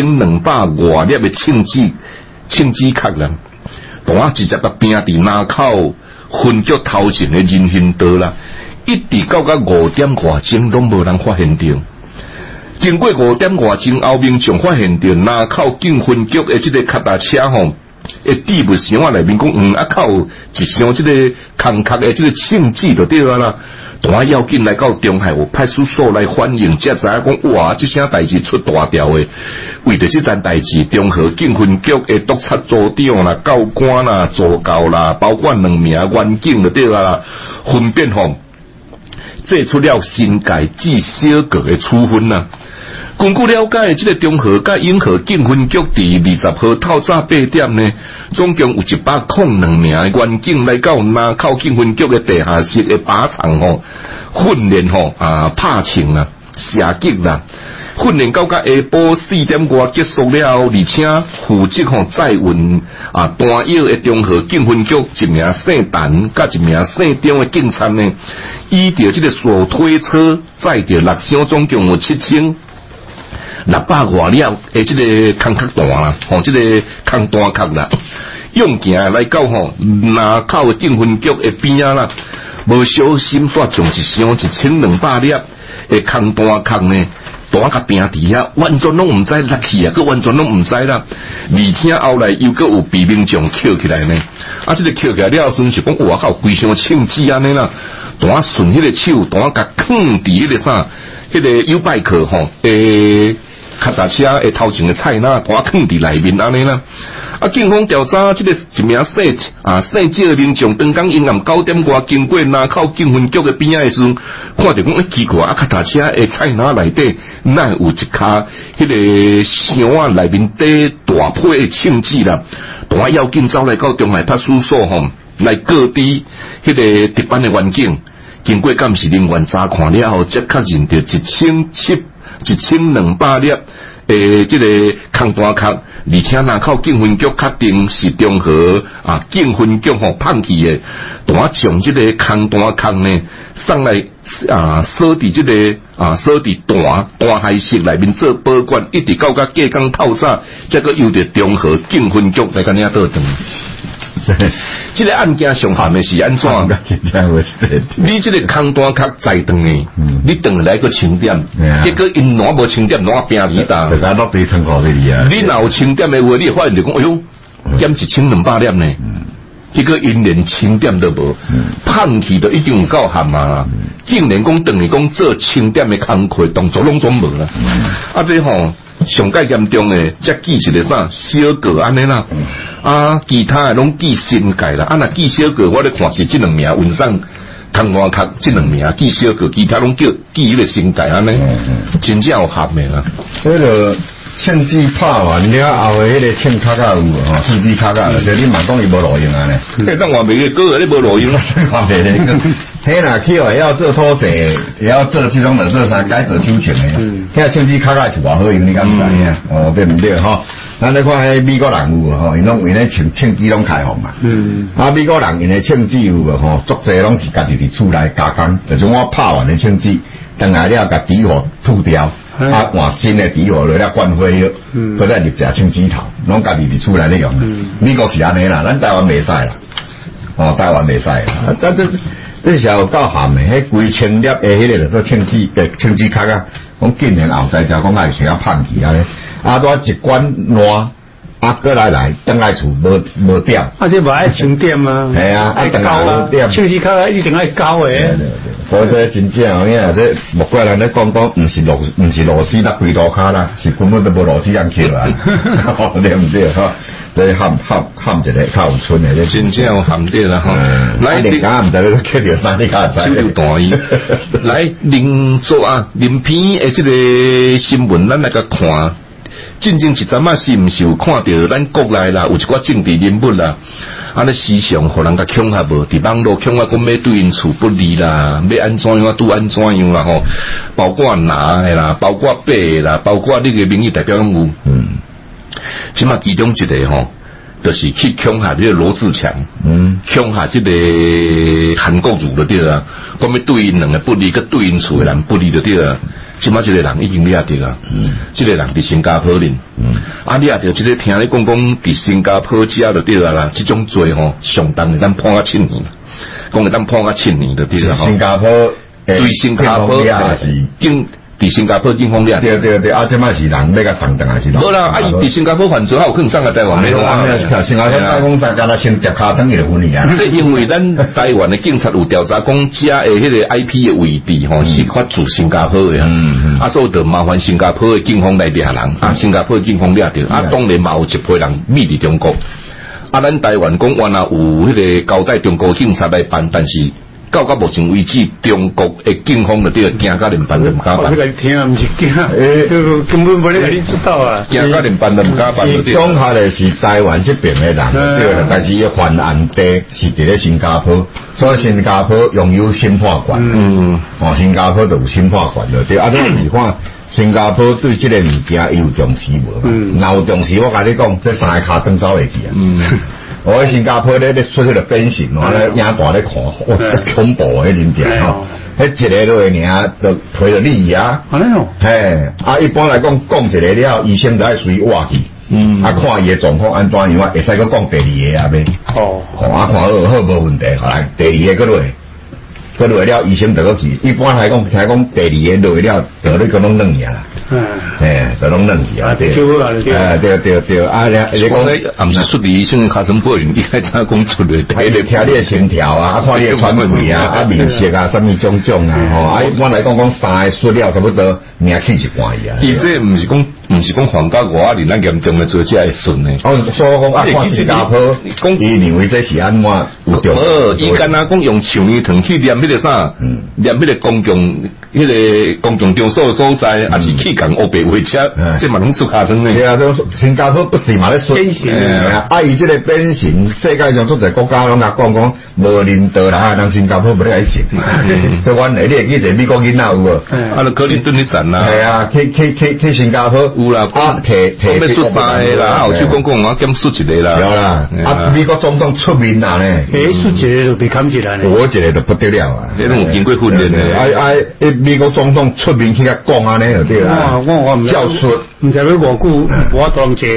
1200外粒的庆纸壳啦，弹直接甲拼伫南口分局头前的人行道啦，一直到5点外钟拢无人发现到。经过5点外钟后，民众发现到南口警分局的这个脚踏车的置物箱内面讲靠一箱这个空壳的这个庆纸就对啦。大要紧来到中海有派出所来反映，才知影讲哇，这啥代志出大条的。为着这件代志，中和警分局的督察组长啦、教官啦、助教啦，包括2名员警就对啦，分别做出了新界至小个的处分啦。根据了解，这个中和甲永和警分局伫20号透早8点呢，总共有102名的员警来到南口警分局的地下室的靶场训练拍庆啦、射击啦。训练到下晡4点多结束了后，而且负责载运弹药的中和警分局一名姓陈甲一名姓张的警察呢，依着这个手推车载着6箱，总共有7600外粒的这个空壳弹啦，这个空弹壳啦，用行来到南口的警分局的边啊啦，无小心煞将一箱1200粒的空弹壳呢。弹甲拼伫遐，完全拢毋知落去啊，佮完全拢毋知啦。而且后来又佮有被民众捡起来呢。这个捡起来了，阵是讲哇靠，规箱庆纸安尼啦。弹顺迄个手，弹甲放伫迄个啥，迄个U bike 脚踏车的头前的菜篮拖放伫内面安尼啦。啊，警方调查这个一名姓赵民众，当天阴暗9点外经过南口警分局的边仔的时候，看到讲奇怪，脚踏车的菜篮内底哪有一卡迄个箱啊内面底大批的枪支啦，大要紧走来到中海派出所吼，来告知迄个值班的员警，经过监视人员查看了后，才确认到1200粒。这个空弹壳，而且南口警分局确定是中和警分局放弃的，单将这个空弹壳呢送来锁伫这个锁伫大海室内面做保管，一直到甲隔工透早，再个由着中和警分局来甲你倒转。这个案件上含的是安怎？你这个空弹壳再断的，你断来个清点，结果因哪无清点，哪拼你打？ 大家落地参考这里啊！ 你若有清点的话，你发现就讲，哎呦，减1200粒呢。结果因连清点都无，放弃都已经有够含啊！竟然讲等于讲做清点的工课动作拢总无啦。这吼。上介严重的，才记一个啥小个安尼啦，其他的拢记新界啦，若记小个，我咧看是这两名文上空弹壳这两名记小个，其他拢记迄个新界安尼，真正有合的啦。 迄个枪支拍完了后的迄个枪卡有无吼？枪支卡就你嘛讲伊无路用啊呢？ 但我每个月你无路用啦， 看袂咧。嘿啦，去也要做土地，也要做这种的做啥，该做手枪的。遐枪支卡是偌好用，你敢知影？对唔对吼？咱咧看迄美国人有吼，因拢因咧枪支拢开放嘛。美国人因咧枪支有无吼？足侪拢是家己伫厝内加工，就像我拍完的枪支，等下了甲底火吐掉，换新的底火落了灌灰药，搁再入只枪支头，拢家己伫厝内咧用。美国是安尼啦，咱台湾袂使啦。台湾袂使啦，但这是有够咸的，迄规千粒的迄个做枪支壳啊，讲竟然后在条讲还是要放弃啊咧，多一管烂，过来等来厝无掉。 这无爱清点吗？ 系啊，等来无掉。 枪支壳一定爱高诶。 所以这真正因为这莫怪人咧讲唔是螺丝啦，几多卡啦，是根本都无螺丝人扣啊，对唔对哈？你喊一个较有村的， 真正有含对啦哈。 来，你讲唔知你去到哪里卡知？ 手大意。来，临片的这个新闻，咱来个看。真正一阵仔是毋是有看到咱国内啦，有一寡政治人物啦，尼时常互人甲恐吓无？伫网络恐吓讲要对因处不利啦，要安怎样拄安怎样啦吼？包括拿的啦，包括白的啦，包括你个民意代表拢有。即码其中一个吼，就是去恐吓这个罗志强，恐吓这个韩国瑜就对啦，讲要对因两个不利，佮对因厝的人不利就对啦。即码这个人已经抓到啊，这个人伫新加坡哩，抓到这个听你讲伫新加坡遮就对啦，这种罪吼上当会当判到7年，讲会当判到7年就对啦。 新加坡对新加坡是伫新加坡警方抓。 对，即摆是人要甲送等还是？ 无啦，伊伫新加坡犯罪，有可能送到台湾来啦。 新加坡讲大家先夹卡层伊就分去啊。 因为咱台湾的警察有调查讲，遮的迄个 IP 的位置吼是发自新加坡的啊，所以就麻烦新加坡的警方来抓人新加坡的警方抓着当然嘛有一批人秘伫中国咱台湾讲原来有迄个交代中国警察来办，但是到目前为止，中国的警方就对惊到连办都唔敢办。 我来听唔是惊，根本无咧你知道啊。 惊到连办都唔敢办。 讲下咧是台湾这边的人对啦，但是伊犯案地是伫咧新加坡，所以新加坡拥有审判权。新加坡就有审判权了对。这是看新加坡对这个物件伊有重视无？若有重视，我甲你讲，这3个卡真走会去啊。我喺新加坡咧出去了变形，我咧眼大咧看，哇，恐怖嘅真正吼！迄一个落去尔，就陪着你啊。嘿，一般来讲一个了，医生就爱随挖去。看伊嘅状况安怎样啊，会使佮讲第2个啊呗。看好无问题，来第2个落去。佢落了，醫生就嗰時，一般係講聽講第2個落了，就呢個攏2嘢啦。就攏2嘢。對。你講咧， 唔是出醫生卡什保員，依家怎講出嚟？ 睇你聽你嘅心跳啊，看你嘅喘氣啊，面色啊，什麼種啊，一般來講3個出了差不多，命氣1罐啊。 伊這唔是講唔毋是讲房价外里咱严重的做这会顺的。 所以讲看新加坡，伊认为这是安怎有中？ 伊敢若讲用橡泥糖去黏迄个啥，黏迄个公共场所所在，也是去共乌白话车，这嘛拢出下生的。 对啊，新加坡不是嘛咧说，伊这个变形，世界上足侪国家拢甲讲无认得啦，人新加坡不咧爱信。所以阮你会记者美国囡仔有无？ 就克林顿去站啦。 系啊，去新加坡有啦，提要出三个啦，后手讲我减出一个啦。 有啦，美国总统出面啦呢， 出一个就被砍起来了。 我一个就不得了啊！ 你拢有经过训练的。 美国总统出面去甲讲安尼就对啦。 我教训， 唔知要偌久，我当者。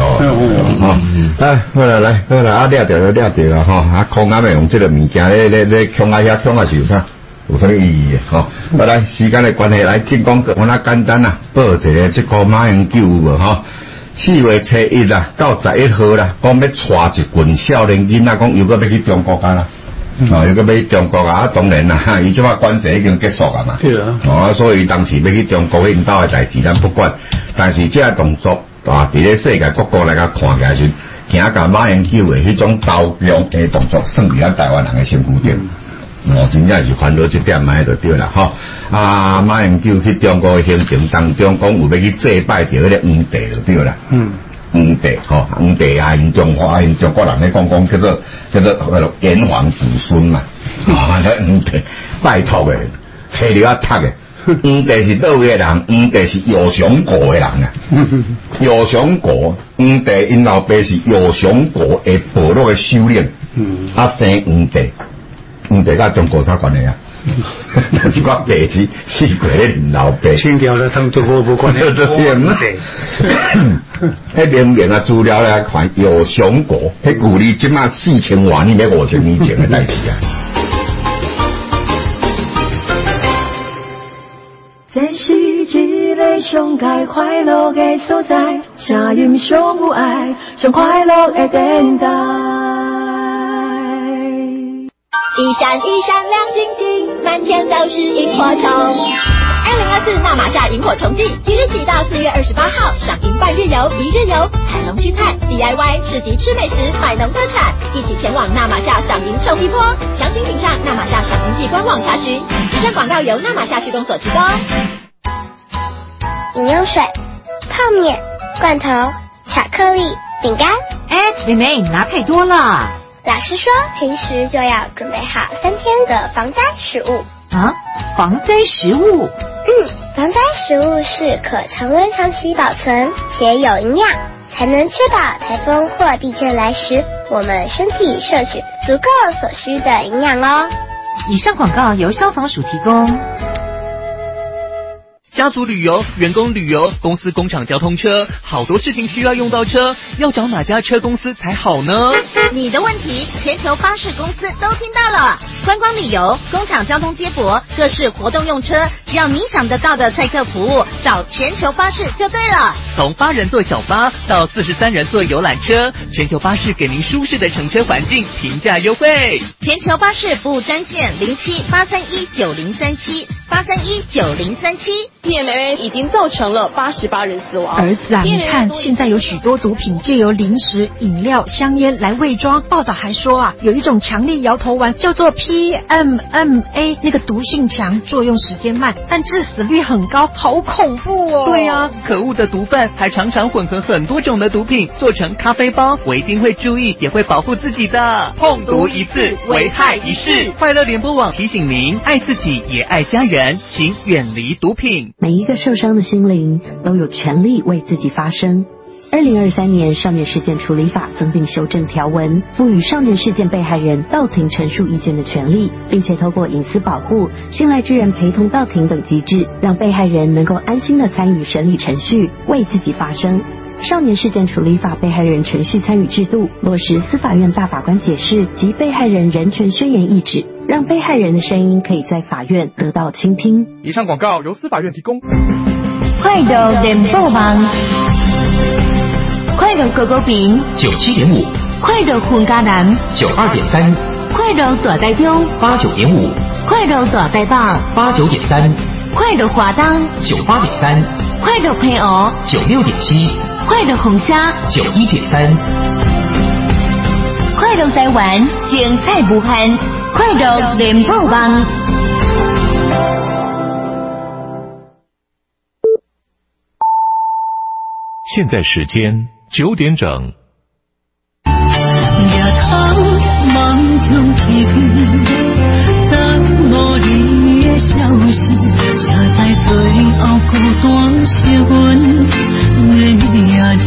好啦，掠着啊！吼，空眼的用这个物件咧抢啊是有啥？有啥意义的？好，来时间的关系来进广告，我那简单啦，报一个这个马英九有无吼？4月初1啦到11號啦，講要帶一群少年囡仔，講又要去中國啦。又要去中國啊！當然啦，伊即擺關稅已經結束啊嘛。對啊。所以當時要去中國引導嘅代志，咱不管。但是這個動作啊，伫咧世界各國來甲看起來時，行甲馬英九嘅迄種刀強嘅動作，算伫咱台灣人嘅身軀頂。真正是煩惱這點咪就對啦，吼！馬英九去中國行程當中，講有要去祭拜着迄個皇帝就對啦。皇帝，皇帝啊，因中國人咧講叫做炎黃子孫嘛，皇帝拜託嘅，找了啊讀嘅，皇帝是倒位嘅人，皇帝是姚祥國嘅人啊，姚祥國，皇帝因老爸是姚祥國嘅部落嘅首領，生皇帝。皇帝甲中國啥關係啊？一個白字死過咧，連老爸。清朝咧，同中國無關係。迄明明啊資料咧看姚祥國，迄距離即馬4000萬年、5000年前嘅代志啊。 這是一個上界快樂嘅所在，聲音上有愛，上快樂嘅電台。 一閃一閃亮晶晶，滿天都是螢火蟲。2024納馬夏螢火蟲季，即日起到4月28號，賞螢半日遊、1日遊，採龍取菜 ，DIY 市集吃美食，買農特產，一起前往納馬夏賞螢衝一波。詳情請上納馬夏賞螢季官網查詢。以上廣告由納馬夏區公所提供。 飲用水、泡麵、罐頭、巧克力、餅乾。 妹妹，你拿太多了。 老師說，平時就要準備好3天的防災食物。 防災食物？ 防災食物是可常溫長期保存且有營養，才能確保颱風或地震來時，我們身體攝取足夠所需的營養哦。 以上廣告由消防署提供。 家族旅遊、員工旅遊、公司工廠交通車，好多事情需要用到車，要找哪家車公司才好呢？ 你的問題，全球巴士公司都聽到了。觀光旅遊、工廠交通接駁、各式活動用車，只要你想得到的載客服務，找全球巴士就對了。 從8人座小巴到43人座遊覽車，全球巴士給您舒適的乘車環境，平價優惠。 全球巴士服務專線07-831-9037，831-9037。 DMA 已經造成了88人死亡。 兒子啊，你看現在有許多毒品借由零食、飲料、香煙來偽裝。報道還說啊，有一種強力搖頭丸叫做 PMMA， 那個毒性強，作用時間慢，但致死率很高，好恐怖哦。 對啊，可惡的毒販還常常混合很多種的毒品做成咖啡包，我一定會注意，也會保護自己的。碰毒一次，危害一世。快樂聯播網提醒您，愛自己也愛家人，請遠離毒品。 每一個受傷的心靈都有權利為自己發聲。2023年少年事件處理法增訂修正條文，賦予少年事件被害人到庭陳述意見的權利，並且透過隱私保護、信賴之人陪同到庭等機制，讓被害人能夠安心地參與審理程序，為自己發聲。少年事件處理法被害人程序參與制度，落實司法院大法官解釋及被害人人權宣言意旨，讓被害人的聲音可以在法院得到傾聽。 以上廣告由司法院提供。 快樂聯播網，快樂狗狗餅 97.5， 快樂混咖男 92.3， 快樂大台中 89.5， 快樂大台北 89.3， 快樂華東 98.3。 快乐配偶 96.7， 快乐红虾 91.3， 快乐台湾精彩不限，快乐联播网。 现在时间9点整。 写在最后孤单写阮的名字，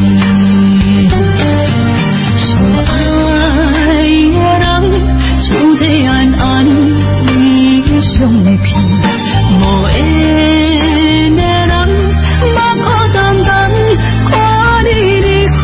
相爱的人像在暗暗的相片，无缘的人目苦淡淡看你离开。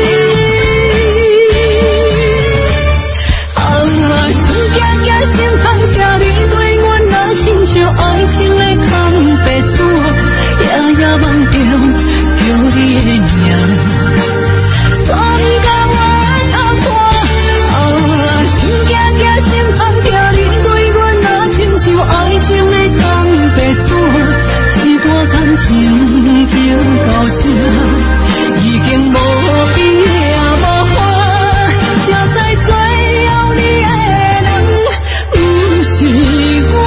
心惊惊心痛惊，你对阮若亲像爱情的空白纸，夜夜梦中叫你的名，酸到我头破。心惊惊心痛惊，你对阮若亲像爱情的空白纸，一段感情走到这，已经无边也无花，才知最后你的人不是我。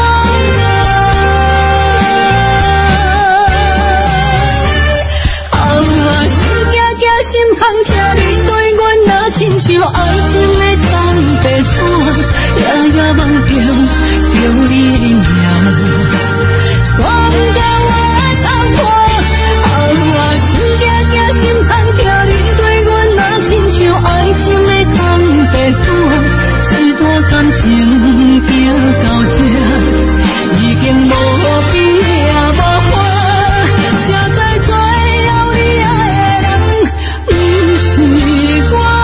亲像爱情的空白纸，夜夜梦中叫你的名，酸到我头破。心惊惊心痛痛，你对阮若亲像爱情的空白纸，一段感情走到这，已经无边也无花，才知最后你爱的人不是我。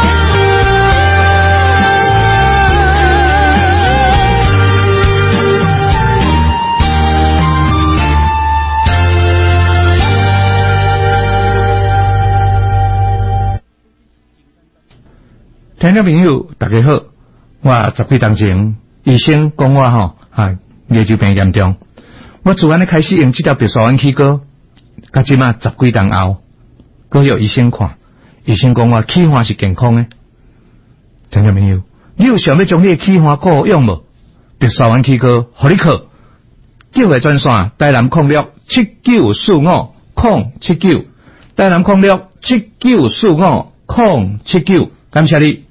听众朋友，大家好，我10几年前医生讲我牙周病严重，我自然咧开始用这条白沙湾起膏，到即马10几年后，搁有医生看，医生讲我气管是健康的。听众朋友，你有想要将你的气管顾好用无？白沙湾起膏，互你靠，叫个专线台南0679450079，台南0679450079，感谢你。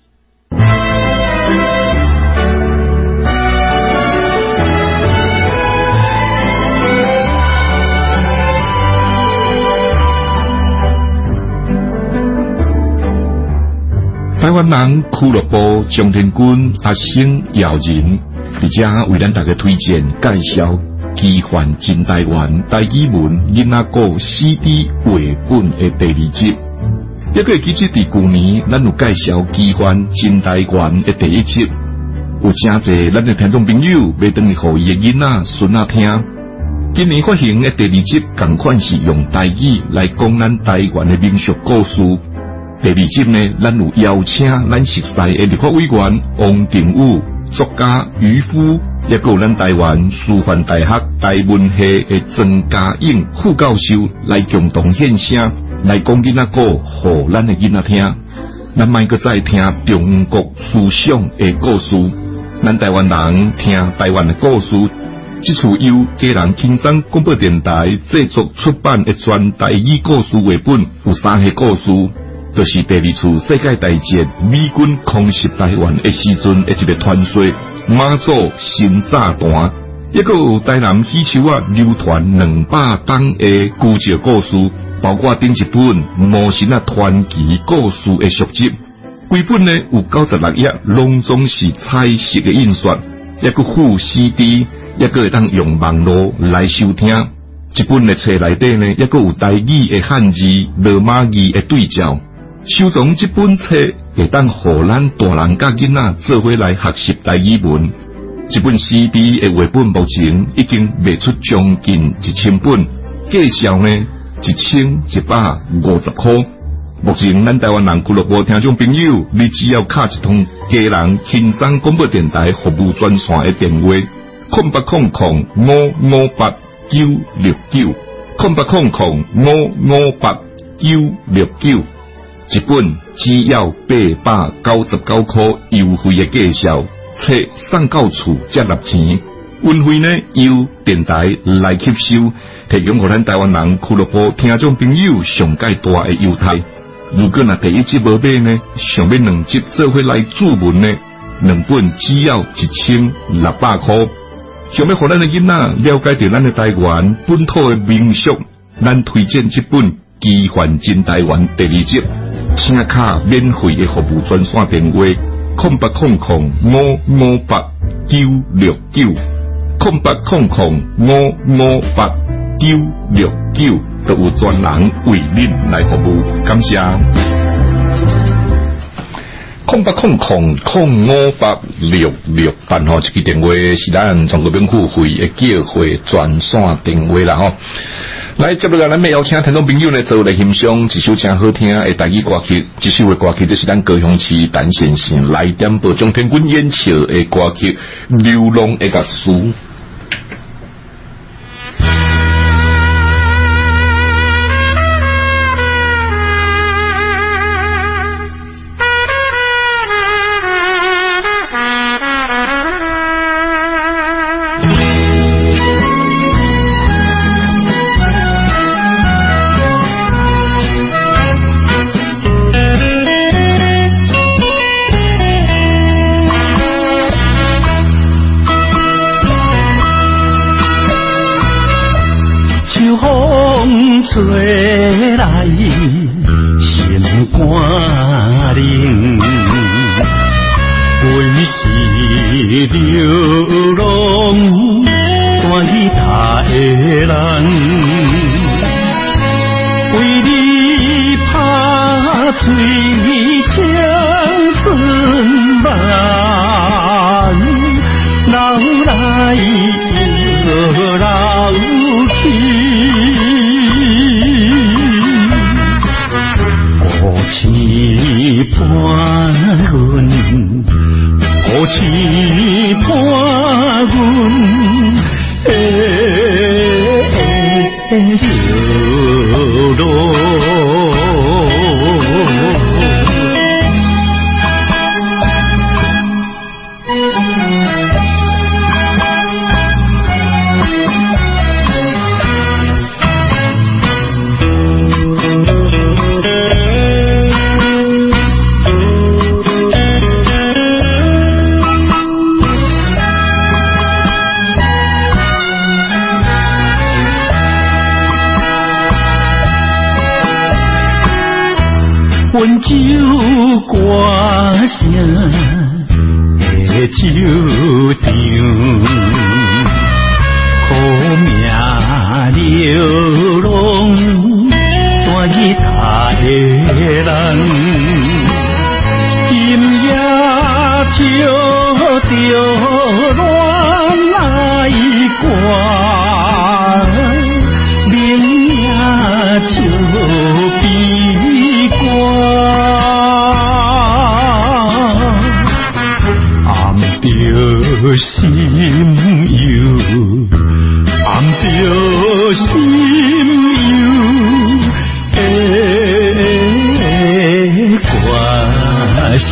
台湾人俱乐部张天军阿星姚人，而且为咱大家推荐介绍奇幻真台湾台语文囡仔歌 CD 绘本的第2集。也个记得伫去年咱有介绍奇幻真台湾的第1集，有真侪咱的听众朋友要等于互伊的囡仔孙仔听。今年发行的第2集同款是用台语来讲咱台湾的民俗故事。第2集呢，咱有邀请咱熟悉的立法委员王定宇、作家渔夫，也有咱台湾师范大学台文系的曾家颖副教授来共同献声，来讲囡仔歌，互咱的囡仔听。咱莫搁再听中国思想的故事，咱台湾人听台湾的故事。这次由家人轻松广播电台制作出版的全台语故事绘本，有3个故事。就是第2次世界大战美军空袭台湾的时阵的一个传说，马祖新炸弹，也个有台南喜秋啊流传200档的古籍故事，包括顶一本魔神啊传奇故事的续集。规本呢有96页，拢总是彩色的印刷，也个附 CD， 也个会当用网络来收听。一本的册内底呢，也个有台语的汉字、罗马字的对照。收藏这本册会当互咱大人甲囡仔做伙来学习台语文。这本 CD 的绘本目前已经卖出将近1000本，价销呢1150块。目前咱台湾人俱乐部听众朋友，你只要卡一通家人轻松广播电台服务专线的电话，0800558969。 0800558969，一本只要899块邮费的介绍，册送到厝才纳钱。运费呢由电台来吸收，提供给咱台湾人俱乐部听众朋友上介大的优待。如果第一集无买呢，上面2集做伙来注文呢，2本只要1600块。想要让咱的囡仔了解到咱的台湾本土的民俗，咱推荐这本《奇幻真台湾》第2集，请卡免费的服务专线电话0800558969，0800558969，都有专人为恁来服务，感谢。0800558668吼，这个电话是咱中国免付费的叫会专线电话啦吼。来，接落来咱要邀请听众朋友呢，做来欣赏一首真好听的台语歌曲。这首的歌曲就是咱高雄市陈先生来点播张天军演唱的歌曲《流浪的乐师》。 吹来心肝冷，为是流浪大鱼大的人，为你拍碎青春梦，老来又老去。千般阮，无千般阮，流浪。温酒歌声的酒场，苦命流浪大鱼大的人，今夜笑着恋爱歌，明夜笑悲歌。暗着心忧，暗着心忧的歌声。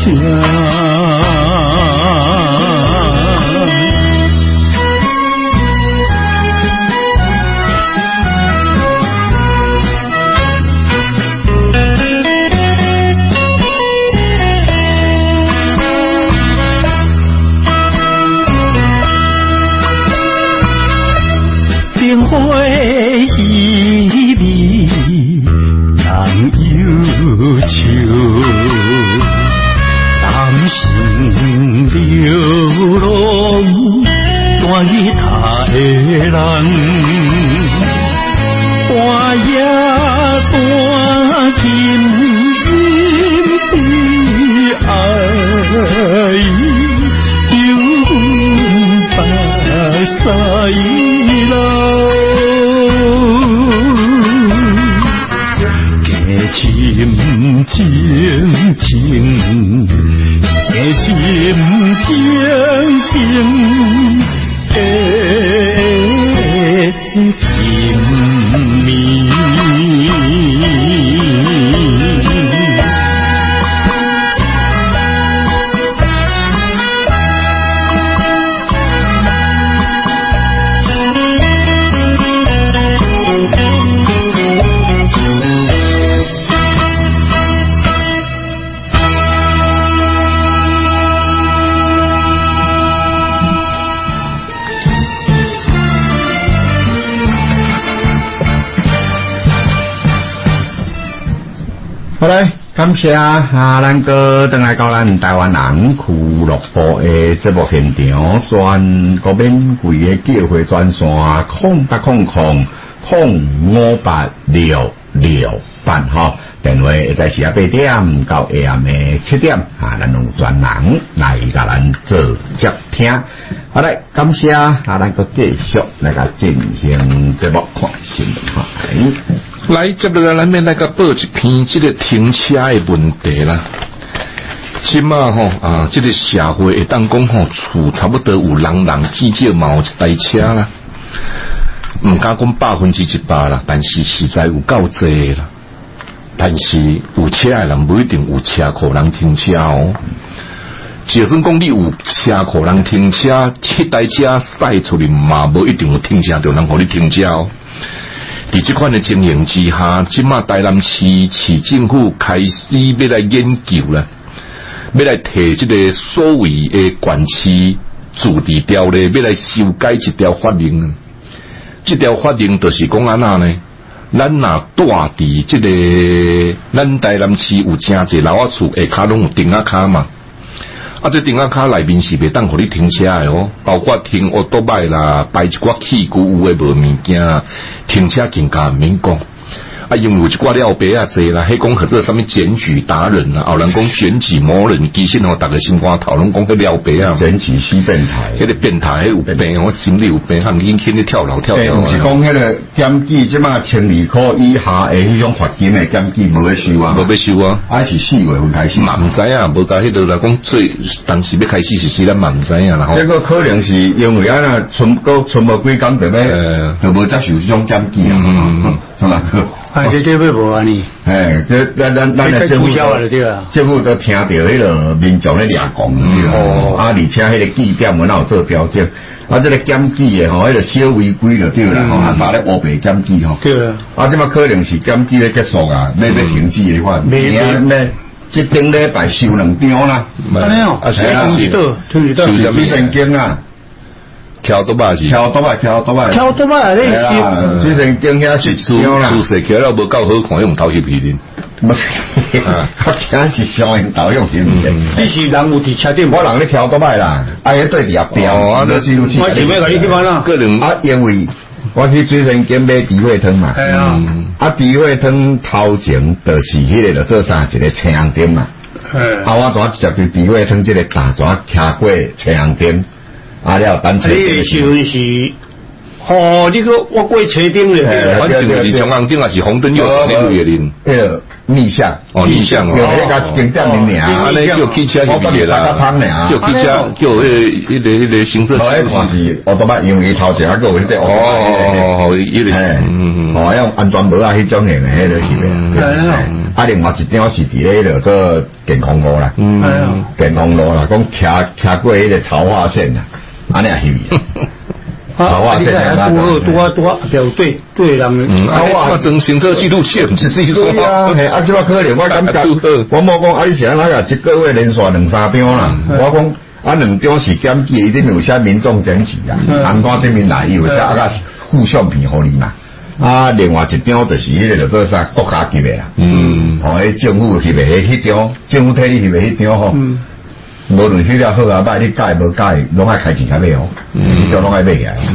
好嘞，感谢咱个登来到咱台湾人俱乐部的节目现场，全国免贵的机会专线0800-058-668哈，电话会在下8点到下暗的7点咱用专人来甲咱做接听。好嘞，感谢咱个继续来甲进行节目看新闻哈。 来，接落来咱们来个报一篇这个停车的问题啦。即马这个社会会当讲厝差不多有人至少嘛有一台车啦，唔敢讲100%啦，但是实在有够济啦。但是有车的人不一定有车可人停车哦。就算讲你有车可人停车，迄台车驶出去嘛，无一定有停车场人互你停车哦。伫这款的情形之下，即马台南市政府开始要来研究啦，要来摕这个所谓的县市自治条例，要来修改一条法令。这条法令就是讲安那呢？咱若住伫这个咱台南市有真侪楼仔厝下骹拢有顶仔卡嘛。这顶仔卡内面是袂当互你停车的哦，包括停奥多摆啦，摆一寡器具有诶无物件，停车更加毋免讲。因为有一寡了白啊侪啦，迄讲或者什么检举达人啊，后人讲检举某人，其实逐个心肝头拢讲迄了白啊， 检举是变态， 迄个变态，迄有病，我心里有病，他们已经跳楼跳。 毋是讲迄个检举，即马1200块以下诶迄种罚金诶检举无要收啊， 无要收啊， 是4月份开始， 嘛毋知影，无甲迄度来讲最当时要开始是咱嘛毋知影啦。 这个可能是因为存无几工就无接受这种检举啊，怎啊？ 这要无安尼？ 这咱的政府都听到迄个民众咧俩讲而且迄个记点有哪有做调整？这个检举的迄个小违规就对啦，啥咧乌白检举对啊，这嘛可能是检举咧结束啊，要停止的话，这顶礼拜收2张啦， 安尼哦，是水神经啊。 跳多摆， 水神经遐是自细起了无够好看，用头翕去哩。 我惊是上用头用翕去。 你是人有伫车顶， 我人咧跳多摆啦，迄对伫标。 我是要甲你去玩啦。 个人因为我去水神经买猪血汤嘛。猪血汤头前就是迄个就做啥一个青红灯嘛。我怎直接对猪血汤这个大怎徛过青红灯？了单车。 你时阵是，你个我过车顶咧， 反正是中央顶还是红灯右转那路哩。 迄个逆向， 逆向哦。 迄个景点里面安尼叫汽车去比啦，叫汽车叫迄个行车记录器。是我都捌，因为头前还有迄个伊个用安全帽啊，迄种型的迄个去另外一张是伫迄个做健康路啦，健康路啦，讲徛过迄个草化线啦。安尼也翕，草化线多对人， 我装行车记录器不是一说这把可能我感觉，我莫讲你是安那个一个月连续2-3张啦，我讲2张是检举，一定有些民众检举啦，红单顶面来有些附相片互你嘛，另外一张就是迄个叫做啥国家级的啦，迄政府翕的迄张，政府替你翕的迄张吼。无论翕了好啊歹，你改无改，拢爱开钱来买哦，你就拢爱买起来。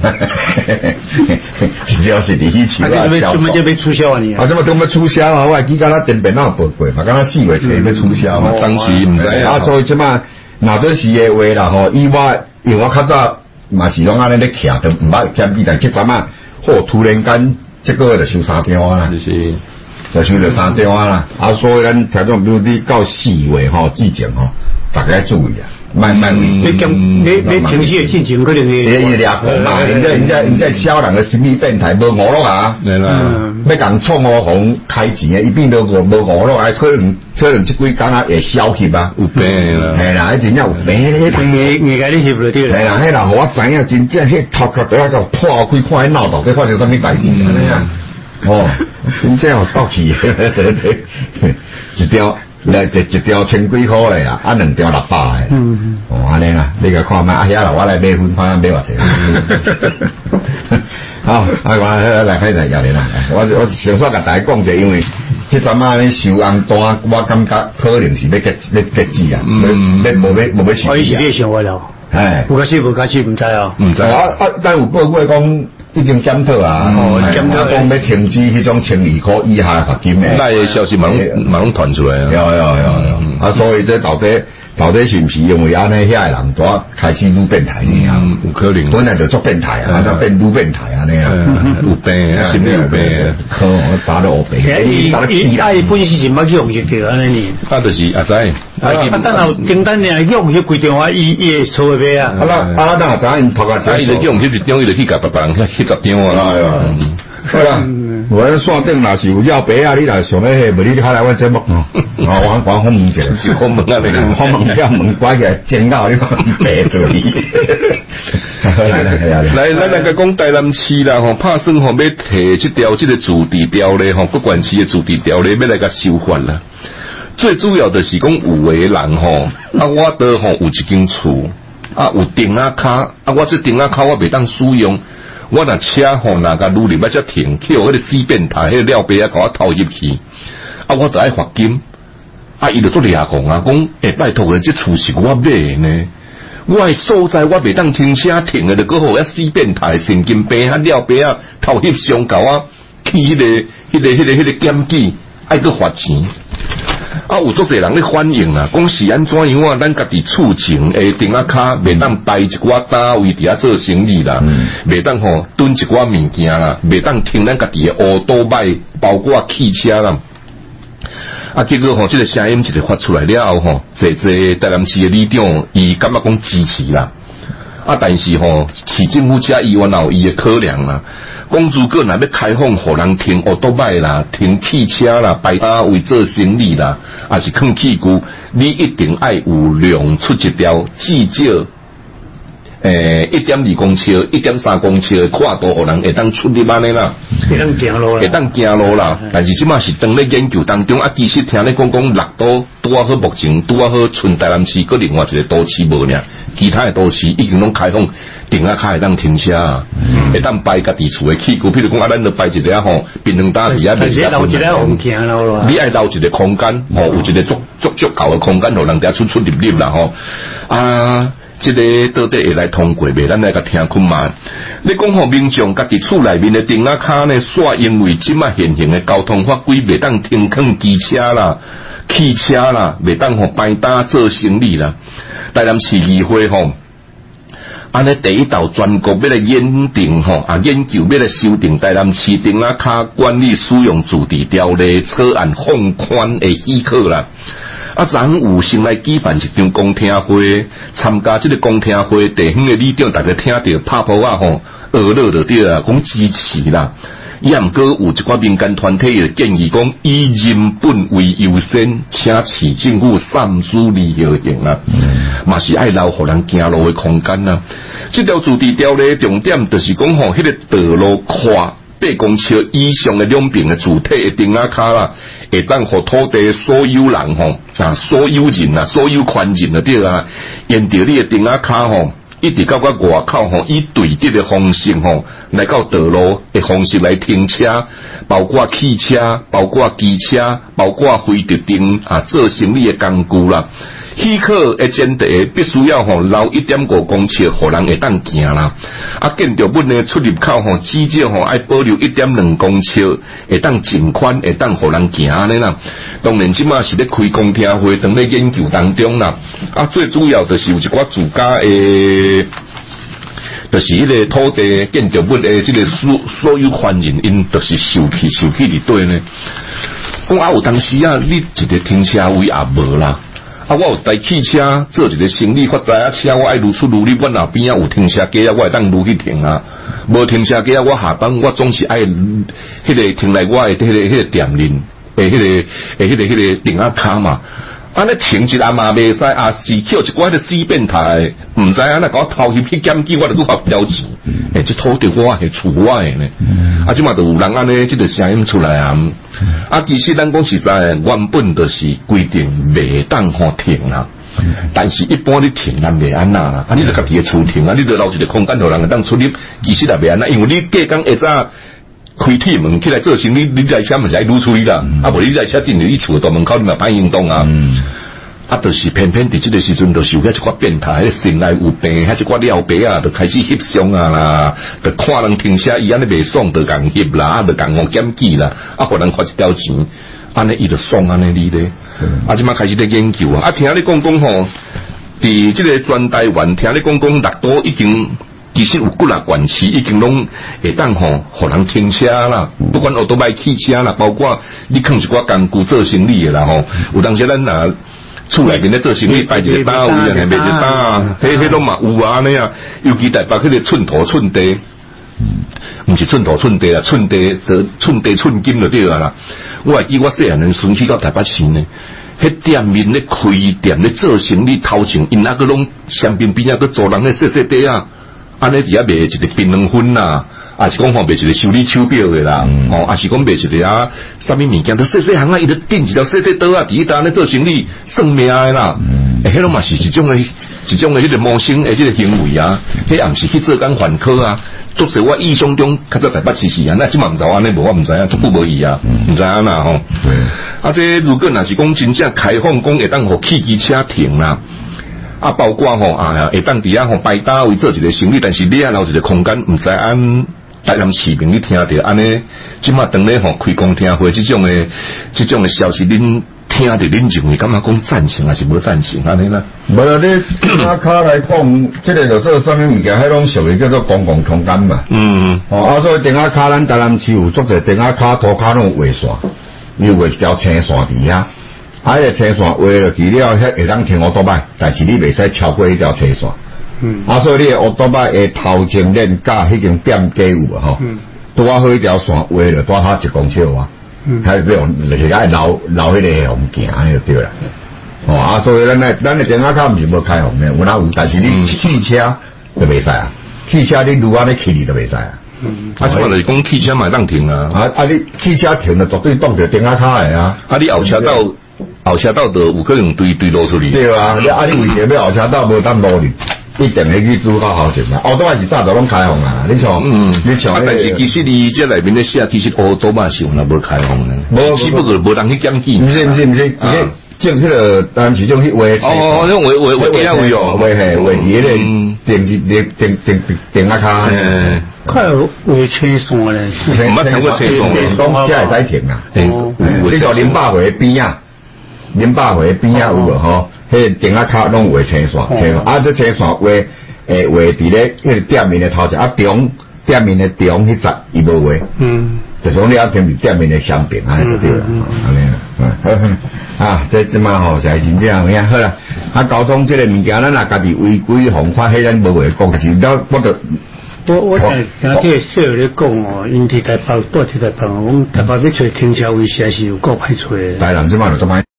一条是第一期啊， 怎么就要促销啊你？ 怎么都要促销啊？我还记得咱电边那报过嘛，刚刚4月初要促销嘛， 当时唔知所以即马若做是的话啦吼，因为我较早嘛是拢安尼咧徛，都唔捌检举，但即阵啊，突然间这个月就收3张啊，就收着3张啊啦，所以咱听众比如你到4月之前大家注意啊，慢慢你情绪的进程可能会俩讲嘛，人家小人的心理变态无5落啊，要讲创红开钱的，一边都无5落，可能这几工会消息啊， 有病啦， 系啦，真正有病， 你甲你翕了对啦， 系啦，迄啦，我知影真正迄头壳都要个破开看闹到底发生什么代志安尼啊，真正有斗气，一条。一条1000几块的啦，2条600的。安尼啦，你个看卖遐啦，我来买分，看买偌济。好，我来开始聊你啦。我先说甲大家讲者，因为这阵啊咧收红单，我感觉可能是要结止啊，无要收。 伊是你想法了。 哎， 有开始唔知啊， 唔知但有报过讲已经检讨啊， 检讨讲要停止迄种1200块以下罚金的。 那个消息马上传出来啊。 有，所以这到底是毋是因为安尼遐个人多开始愈变态呢啊？ 有可能。 本来就做变态啊，再变愈变态啊，呢啊， 有病，心理有病。 可我打到我病。 伊爱本身是乜用就对安尼呢？ 啊，就是啊知。 等后简单呢用迄规电话，伊会错个咩啊？ 啊，等下知因头壳。 伊就用迄一张，伊就去甲别人去10张啊。 对啊，我线顶若是有要白啊，你若想要迄，无你开来阮节目，我访问一下， 是访问啊， 访问遐问关起来煎熬你白做你。 来，咱来个讲台南市啦，吼，拍算吼要摕这条这个驻地条例吼，不管市的驻地条例要来个修法啦。最主要的是讲有个人吼，啊，我倒吼有一间厝，啊有顶啊卡，啊我这顶啊卡我袂当使用。我若车吼哪个路里要才停，去互迄个死变态，迄个廖白啊，甲我偷入去，啊，我就爱罚金，啊，伊就做掠讲啊，讲拜托个，这厝是我买的呢，我的所在我袂当停车停的，就搁互遐死变态神经病啊廖白啊偷翕上搞啊，去迄个检举，爱搁罚钱。啊，有足侪人咧反映啦，讲是安怎样啊？咱家己厝前诶顶仔卡袂当摆一寡单位伫遐做生意啦，袂当吼囤一寡物件啦，袂当停咱家己诶乌多摆，包括汽车啦。啊，结果吼，这个声音一直发出来了后吼，这台南市诶里长伊感觉讲支持啦。啊，但是吼，市政府遮议员也有伊诶考量啦。讲如果若要开放互人停奥多摆啦、停汽车啦、摆摊位做生意啦，还是放器具，你一定爱有量出一条，至少1.2公尺、1.3公尺的跨度，互人会当出入安尼啦， 会当行路啦， 会当行路啦。但是即马是当咧研究当中，啊，其实听咧讲6都拄啊好，目前拄啊好，剩台南市搁另外一个都市无呢，其他的都市已经拢开放，顶啊卡会当停车啊，会当摆家己厝的器具，譬如讲啊，咱就摆一个吼，槟榔担伫遐面，你爱留一个空间，吼，有一个足够的空间，互人家出入啦，吼啊。这个到底会来通过未？咱来甲听看嘛。你讲吼，民众家己厝内面的顶仔卡呢，煞因为即马现行的交通法规袂当停放机车啦、汽车啦，袂当吼摆摊做生意啦。台南市议会吼，安尼第一道全国要来研定吼，研究要来修订台南市顶仔卡管理使用驻地条例草案放宽的许可啦。啊，昨有先来举办一场公听会，参加这个公听会，地方的里长大家听到拍波啊吼，娱乐就对啊，讲支持啦。也毋过有一寡民间团体的建议讲，以人本为优先，请市政府三思而行啊，嘛是爱留互人行路的空间啊。这条驻地条例重点就是讲吼，迄个道路跨8公尺以上的两边的主体的顶仔卡啦，会当互土地所有人吼所有人啊，所有权人啊对啊，沿着你的顶仔卡吼，一直到外口吼，以对直的方式吼，来到道路的方式来停车，包括汽车、包括机车、包括非特定做生意的工具啦。许可的前提必须要留1.5公尺，互人会当行啦。啊，建筑物的出入口至少爱保留1.2公尺，会当尽宽，会当互人行安尼啦。当然，即马是咧开公听会，当咧研究当中啦。啊，最主要就是有一寡自家的。就是迄个土地建筑物的这个所有权人，因就是受气伫对呢。讲有当时你一个停车位也无啦。我有台汽车做一个生意，发财车我爱愈出愈入，我那边有停车格我会当愈去停啊。无停车格我下班我总是爱迄个停来我的迄个店面迄个顶仔卡嘛。安尼停一下嘛袂使，是叫一寡的死变态，唔知安尼搞偷翕去检举，我就搁罚了钱。这土地我是厝我的呢。即马就有人安尼，这个声音出来啊。其实咱讲实在，原本就是规定袂当停啦。但是一般你停咱袂安那啦，你就家己的厝停啊，你就留一个空间，互人会当出入。其实也袂安那，因为你隔工下早。 开铁门起来做生意，你来车嘛是爱撸出去啦，啊无你来车进入你厝大门口，你嘛歹行动啊。啊，就是偏偏伫这个时阵，就是有遐一寡变态，心内有病，遐一寡了白啊，就开始翕相啊啦，就看人停车伊安尼袂爽，就共翕啦，就共互检举啦，啊，互人发一条钱，安尼伊就爽安尼你咧，啊，即马开始咧研究啊，听你讲吼，伫这个全台湾听你讲六都已经。其實有幾啊縣市已經攏會當互人停車啦，不管奧多麥汽車啦，包括你囥一寡工具做生意的啦吼，有當時咱若厝內面咧做生意擺一個單位啊，賣一個單啊，迄攏嘛有啊安尼啊，尤其台北迄個寸土寸地，毋是寸土寸地啊，寸地寸金就對啦。我會記我細漢陣時去到台北市呢。迄店面咧開店咧做生意頭前，因那個攏雙邊邊啊，個做人咧細細地啊。安尼底下賣一個檳榔薰啦，啊是講吼賣一個修理手錶嘅啦，啊是講賣一個啊，啥物物件都細細行啊，伊就訂一條細細刀啊，底下咧做生意算命嘅啦，迄攏嘛是一種嘅迄個謀生嘅迄個行為啊，迄也毋是去做工還科啊，都是我印象中較早台北市是啊，那即嘛毋知安尼無，我毋知影，足久無去啊，毋知影啦吼，啊這如果若是講真正開放講會當互汽機車停啦。啊，包括吼啊，會當佇遐吼擺單位做一個生意，但是你啊留一個空間，毋知按台南市民你聽着安尼，即馬當咧吼開講聽會，即種嘅消息，恁聽着恁認為感覺講贊成還是無贊成安尼啦？ 無啦，你電卡來講，即個就做啥物物件，迄種屬於叫做公共空間嘛。啊，所以電卡咱台南市有足濟電卡塗骹攏畫線，又畫一條青線佇遐。啊！迄個車線畫落去了，遐會當停奧多擺，但是你袂使超過迄條車線。啊，所以你奧多擺嘅頭前鏈架迄間點架有無吼？拄啊好迄條線畫落拄啊1公尺啊，還要就是愛留迄個紅鏡安尼就對啦。啊，所以咱嘅電話卡毋是無開紅嘅，有哪有？但是你汽車就袂使啊，汽車你如果你起你就袂使啊。 啊，即係嚟講汽車咪當停啊？ 啊，你汽車停就絕對當着電話卡嚟啊！ 啊，你後車道就有可能對落出去。 對啊，你為着要後車道無當路入，一定會去拄到後前嘛。奧多麥是早就攏開放啊！你像， 但是其實你這內面咧寫，其實奧多麥是原來無開放嘅，只不過無人去檢舉。唔是，正迄個當時種去畫。哦，種畫幾啊位哦， 畫啲咧電卡。 快畫車線咧， 唔捌聽過車線， 講即係使停啊！你個林百回邊啊？林百回邊啊有無吼？迄電卡攏畫車線，啊，這車線畫佇咧迄個店面嘅頭前，啊店面嘅中迄節伊無畫，就講你要停住店面嘅商品安尼就對啦，安尼啦，啊，這即馬吼實真正樣好啦。啊，交通這個物件，咱若家己違規防法，迄咱無話講，是我聽這個小咧講哦，因佇台北住佇台北，我台北要找停車位實在是有夠歹找的。 台南即馬就做歹。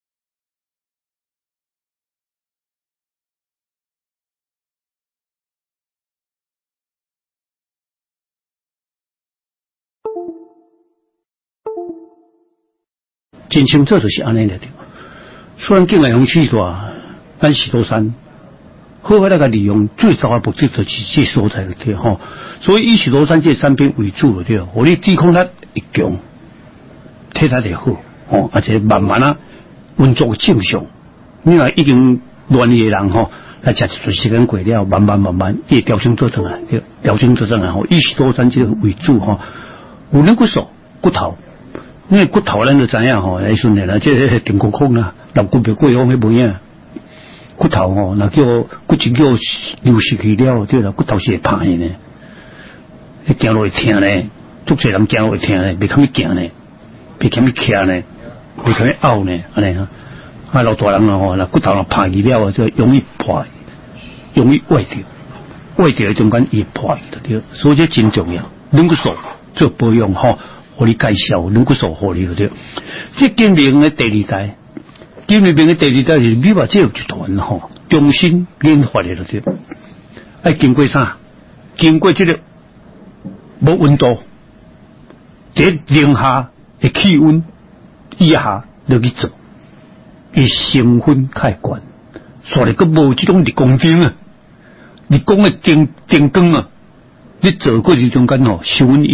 真清楚就是安尼的对。虽然境内风气大，咱石头山好好那个利用最早的目的就是这所在的对吼。所以以石头山这山边为主的对，互你抵抗力会强，体力就好哦，而且慢慢啊运作正常。你若已经乱的人吼，来食一段时间过了，慢慢会调整做正来，调整做正来吼。以石头山这为主吼，有那个手骨头。那骨頭咱就知影吼，來順嚟啦，即係定骨空啦，肋骨別過往迄冇影。骨頭吼，那叫骨質叫流失去了，對啦，骨頭是會歹嘅呢。你行落會疼呢，足濟人行落會疼呢，袂堪去行呢，袂堪去徛呢，袂堪去拗呢，安尼哈。啊，老大人啦吼，那骨頭若歹去了，就容易破，容易歪掉，歪掉中間也破的對，所以這真重要。兩個手做保養吼。互你介紹，兩個數互你對。即金明嘅第二代，金明嘅第二代是你話這有一團吼，重新研發嘅對。愛經過啥？經過這個無溫度，喺零下嘅氣溫以下落去做，伊成分較懸，所以佢無這種日光燈啊，日光嘅燈光啊。你做過程中間吼，收穩伊會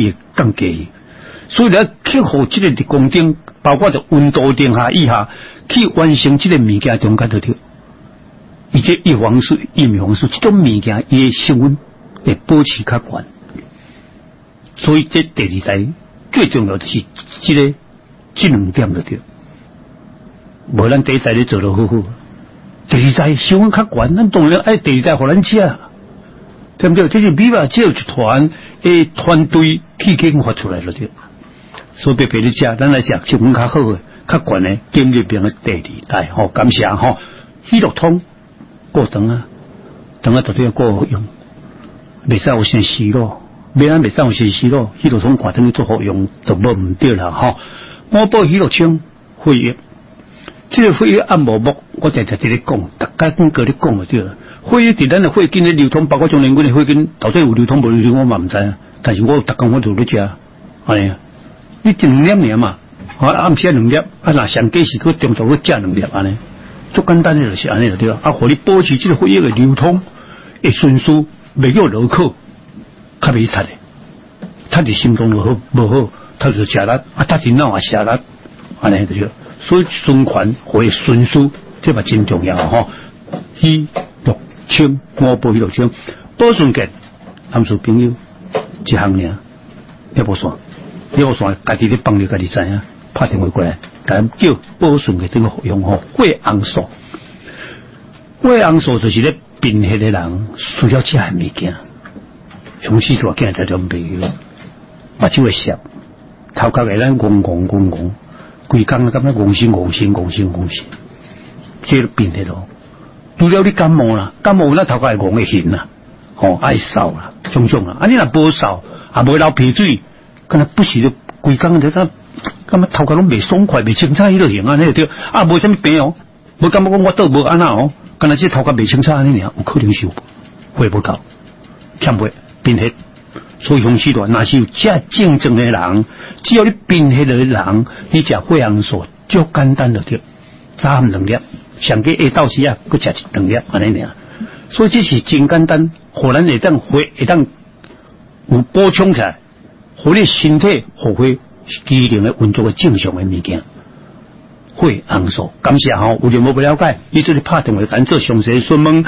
降低。所以咧，克服这个日光灯，包括着温度定下以下，去完成这个物件中间就对。而且叶黄素、叶米黄素这种物件，伊的升温会保持较悬。所以这第二代最重要的是这两点就对。无咱第一代咧做得好好，第二代升温较悬，咱当然爱第二代互咱吃。对不对？这是美国只有一团的团队去研发出来了对。所以别你食，咱来食升温较好的、较悬的建立病的第二代。吼，感谢吼，喜乐通过长啊，长啊绝对要过用，袂使有先死咯，袂使有先死咯。喜乐通挂等去做好用，就无唔对啦吼。我报喜乐清血液，这个血液按摩目，我在这里讲，大家跟个咧讲就对了。血液伫咱的血筋的流通，包括中年阮的血筋到底有流通无流通，我嘛唔知啊。但是我逐工我就咧食，安尼啊，你一2粒尔嘛，暗时2粒，若上计时去中昼去食2粒安尼，足简单的就是安尼就对了。互你保持这个血液的流通，会顺序，袂叫落口，较袂塌的，塌伫心脏就好，无好，塌就食力，塌伫脑也食力，安尼就对了。所以循环会顺序，这嘛真重要吼。喜乐清，我报喜乐清，保顺健，含数朋友一项尔，你无算，家己咧帮你家己知影，拍电话过来，甲叫保顺健这个服用吼，血红素，血红素就是咧贫血的人需要食的物件，从细大囝才种袂晓，目睭会涩，头壳会咱戆，规工感觉戆心，这个贫血咯。除了你感冒啦，感冒咱头壳会戆会痕啦，吼爱扫啦，种啦。啊，你若无扫，也无流鼻水，敢若不时就规工就感觉头壳拢袂爽快、袂清楚，迄落型啊，那对。啊，无啥物病哦，无感觉讲我倒无安那哦，敢若这头壳袂清楚安尼尔，有可能是血无够，欠血、贫血。所以，雄时段若是有这症状的人，只要你贫血的人，你食血红素就简单就对，早暗2粒。上计下昼时啊，佮食1-2粒安尼尔，所以这是真简单，互咱会当有补充起来，互你身体互血机能的运作的正常的物件。血红素，感谢吼，有任何不了解，你就是拍电话咱做详细询问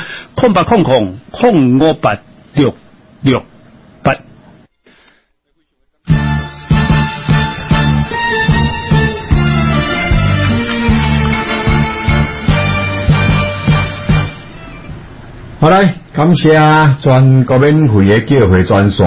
，0800-058-668。 好来，感谢全国免费的叫回专线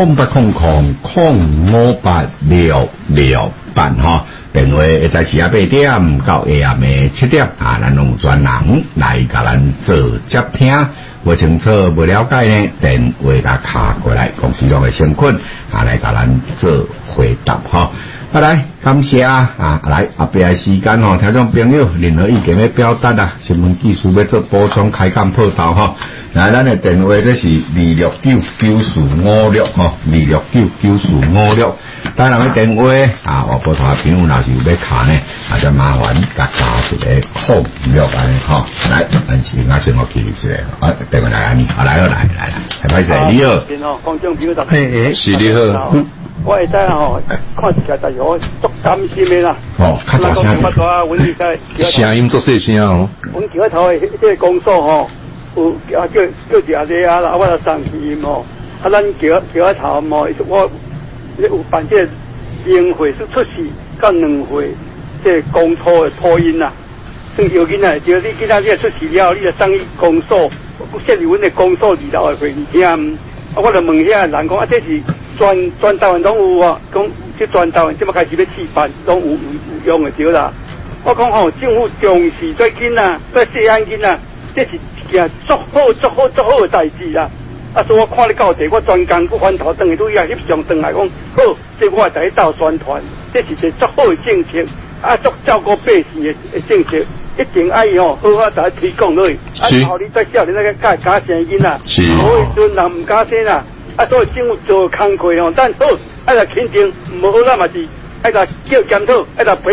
0800-058-668哈，电话会在时8点到下暗的7点咱用专人来甲咱做接听。不清楚、不了解呢，电话甲卡过来，公司中的身份来甲咱做回答哈。来，感谢来后壁的时间吼，听众朋友任何意见要表达新闻技术要做补充、开讲报道吼。来，咱的电话这是2699456吼，2699456。当然的电话我报头朋友若是有要卡呢，就麻烦加一个06安尼吼。来，咱先我记一下，电话来安尼，来，歹势，你好。 观众朋友大家是你好。 我会知吼，看一下但是我足担心的啦。 较大声一点。声音足细声哦。 阮桥头的这个公所吼，有叫一下子啦，我就送去因吼。咱桥头吼，我有办这0岁是出世，到2岁这公所的托婴啦。算叫囡仔，只要你囡仔你出世了，你就送去公所，设立阮的公所2楼的会议厅。我就问遐人讲这是。全台湾拢有啊，讲这全台湾即么开始要试办，拢有用的对啦。我讲吼，政府重视最紧最细汉囡这是一件足好的代志啦。所以我看你到地，我专工去翻头转去，对翕相转来讲，好，这我会在斗宣传，这是一个足好的政策，足照顾百姓的政策，一定爱好好在推广落去。后你再少年那个加生囡是。 好的阵人唔加生啦。所以政府做工课但好，爱来肯定，唔好咱嘛是爱来叫检讨，爱来批判。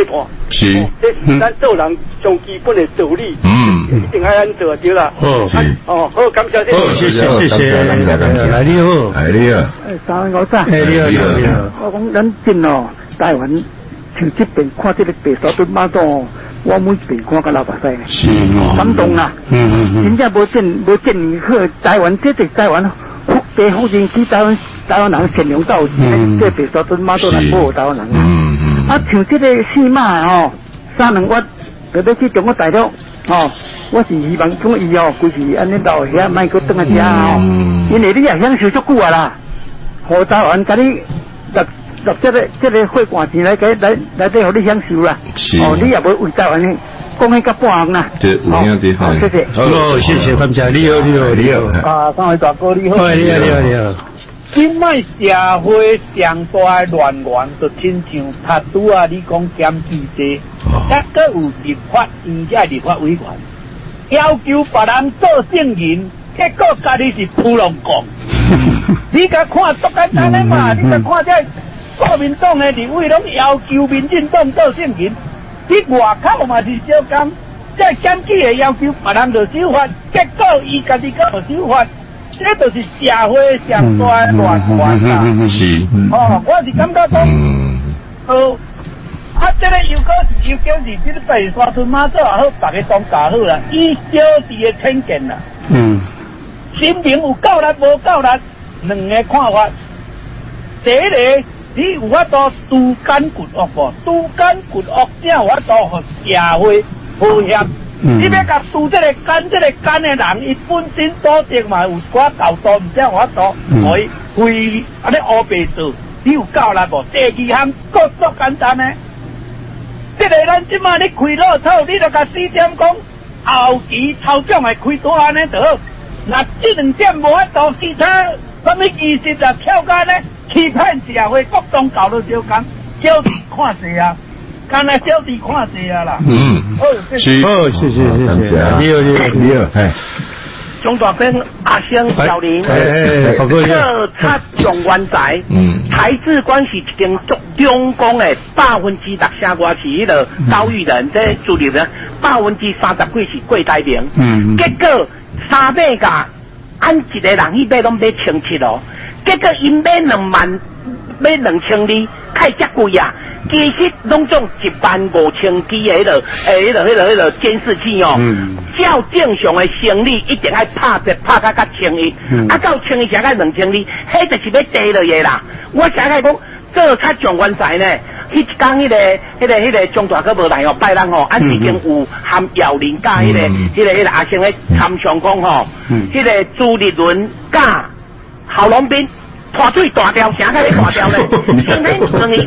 是， 这是咱做人最基本的道理，一定要安做对啦。好，感谢谢谢， 来你好， 你好 ，353， 你好， 我讲咱真哦，台湾像这边看这个白沙屯马祖，我每一边看个老白西， 是， 感动啦，真正无见你去台湾，这是台湾北福建区台湾人善良到，这白沙屯马祖来保护台湾人。像这个四马哦，300瓦，特别去中国大陆哦，我是希望讲伊哦，规是安尼到遐，莫搁等下遮哦，因为你也享受足久啊啦，何台湾甲你落这个血汗钱来对互你享受啦，哦，你也无为台湾呢贡献到半项啦， 对，有影的， 好，谢谢， 谢谢，感谢，你好， 三位大哥你好， 你好。 今摆社会上大乱源，就亲像拄啊，你讲检举制，还佫有立法院才立法委员要求别人做证人，结果家己是扑龙讲。你甲看足简单的嘛，你甲看这国民党的立委拢要求民进党做证人，你外口嘛是小讲，这检举的要求别人就守法，结果伊家己佫无守法。这就是社会上大乱源啦。 是。 我是感觉讲，这个又讲是这个白沙屯马祖也好，别个当家好啦，以小弟的偏见啦。新民有够力无够力，两个看法。第一个，你有法度杜奸掘恶无？杜奸掘恶，才有法度互社会保险。你要甲拄这个奸的人，伊本身所得嘛有寡够多，唔知我做，可以为安尼黑白做，你有够力无？第二项够足简单诶，这个咱即马你开路草，你就甲4点讲，后期抽奖来开多安尼就好。那这2点无法度，其他什么意思啊？跳干呢？欺骗社会，各种搞到小工，小弟看谁啊？刚才小弟看谁啊啦？ 是， 谢谢，你好， 中大兵阿星小林，这他中原仔，台资关系一间中共的60%我是迄个高育人，这主力人30%几是郭台铭，结果3买价，按一个人去买拢买1700咯，结果因买2万。买2200，太遮贵啊！其实拢总15000支的迄个监视器哦。照正常的生理一定要拍到1000亿，到1000亿才到2200，迄就是要低落去啦。我现在讲做较状元仔呢，迄一讲迄个中大哥无来哦，拜人哦，按已经有含姚林甲迄个阿星咧参详讲吼，迄个朱立伦甲郝龙斌。拖水大条，啥个咧大条咧？今天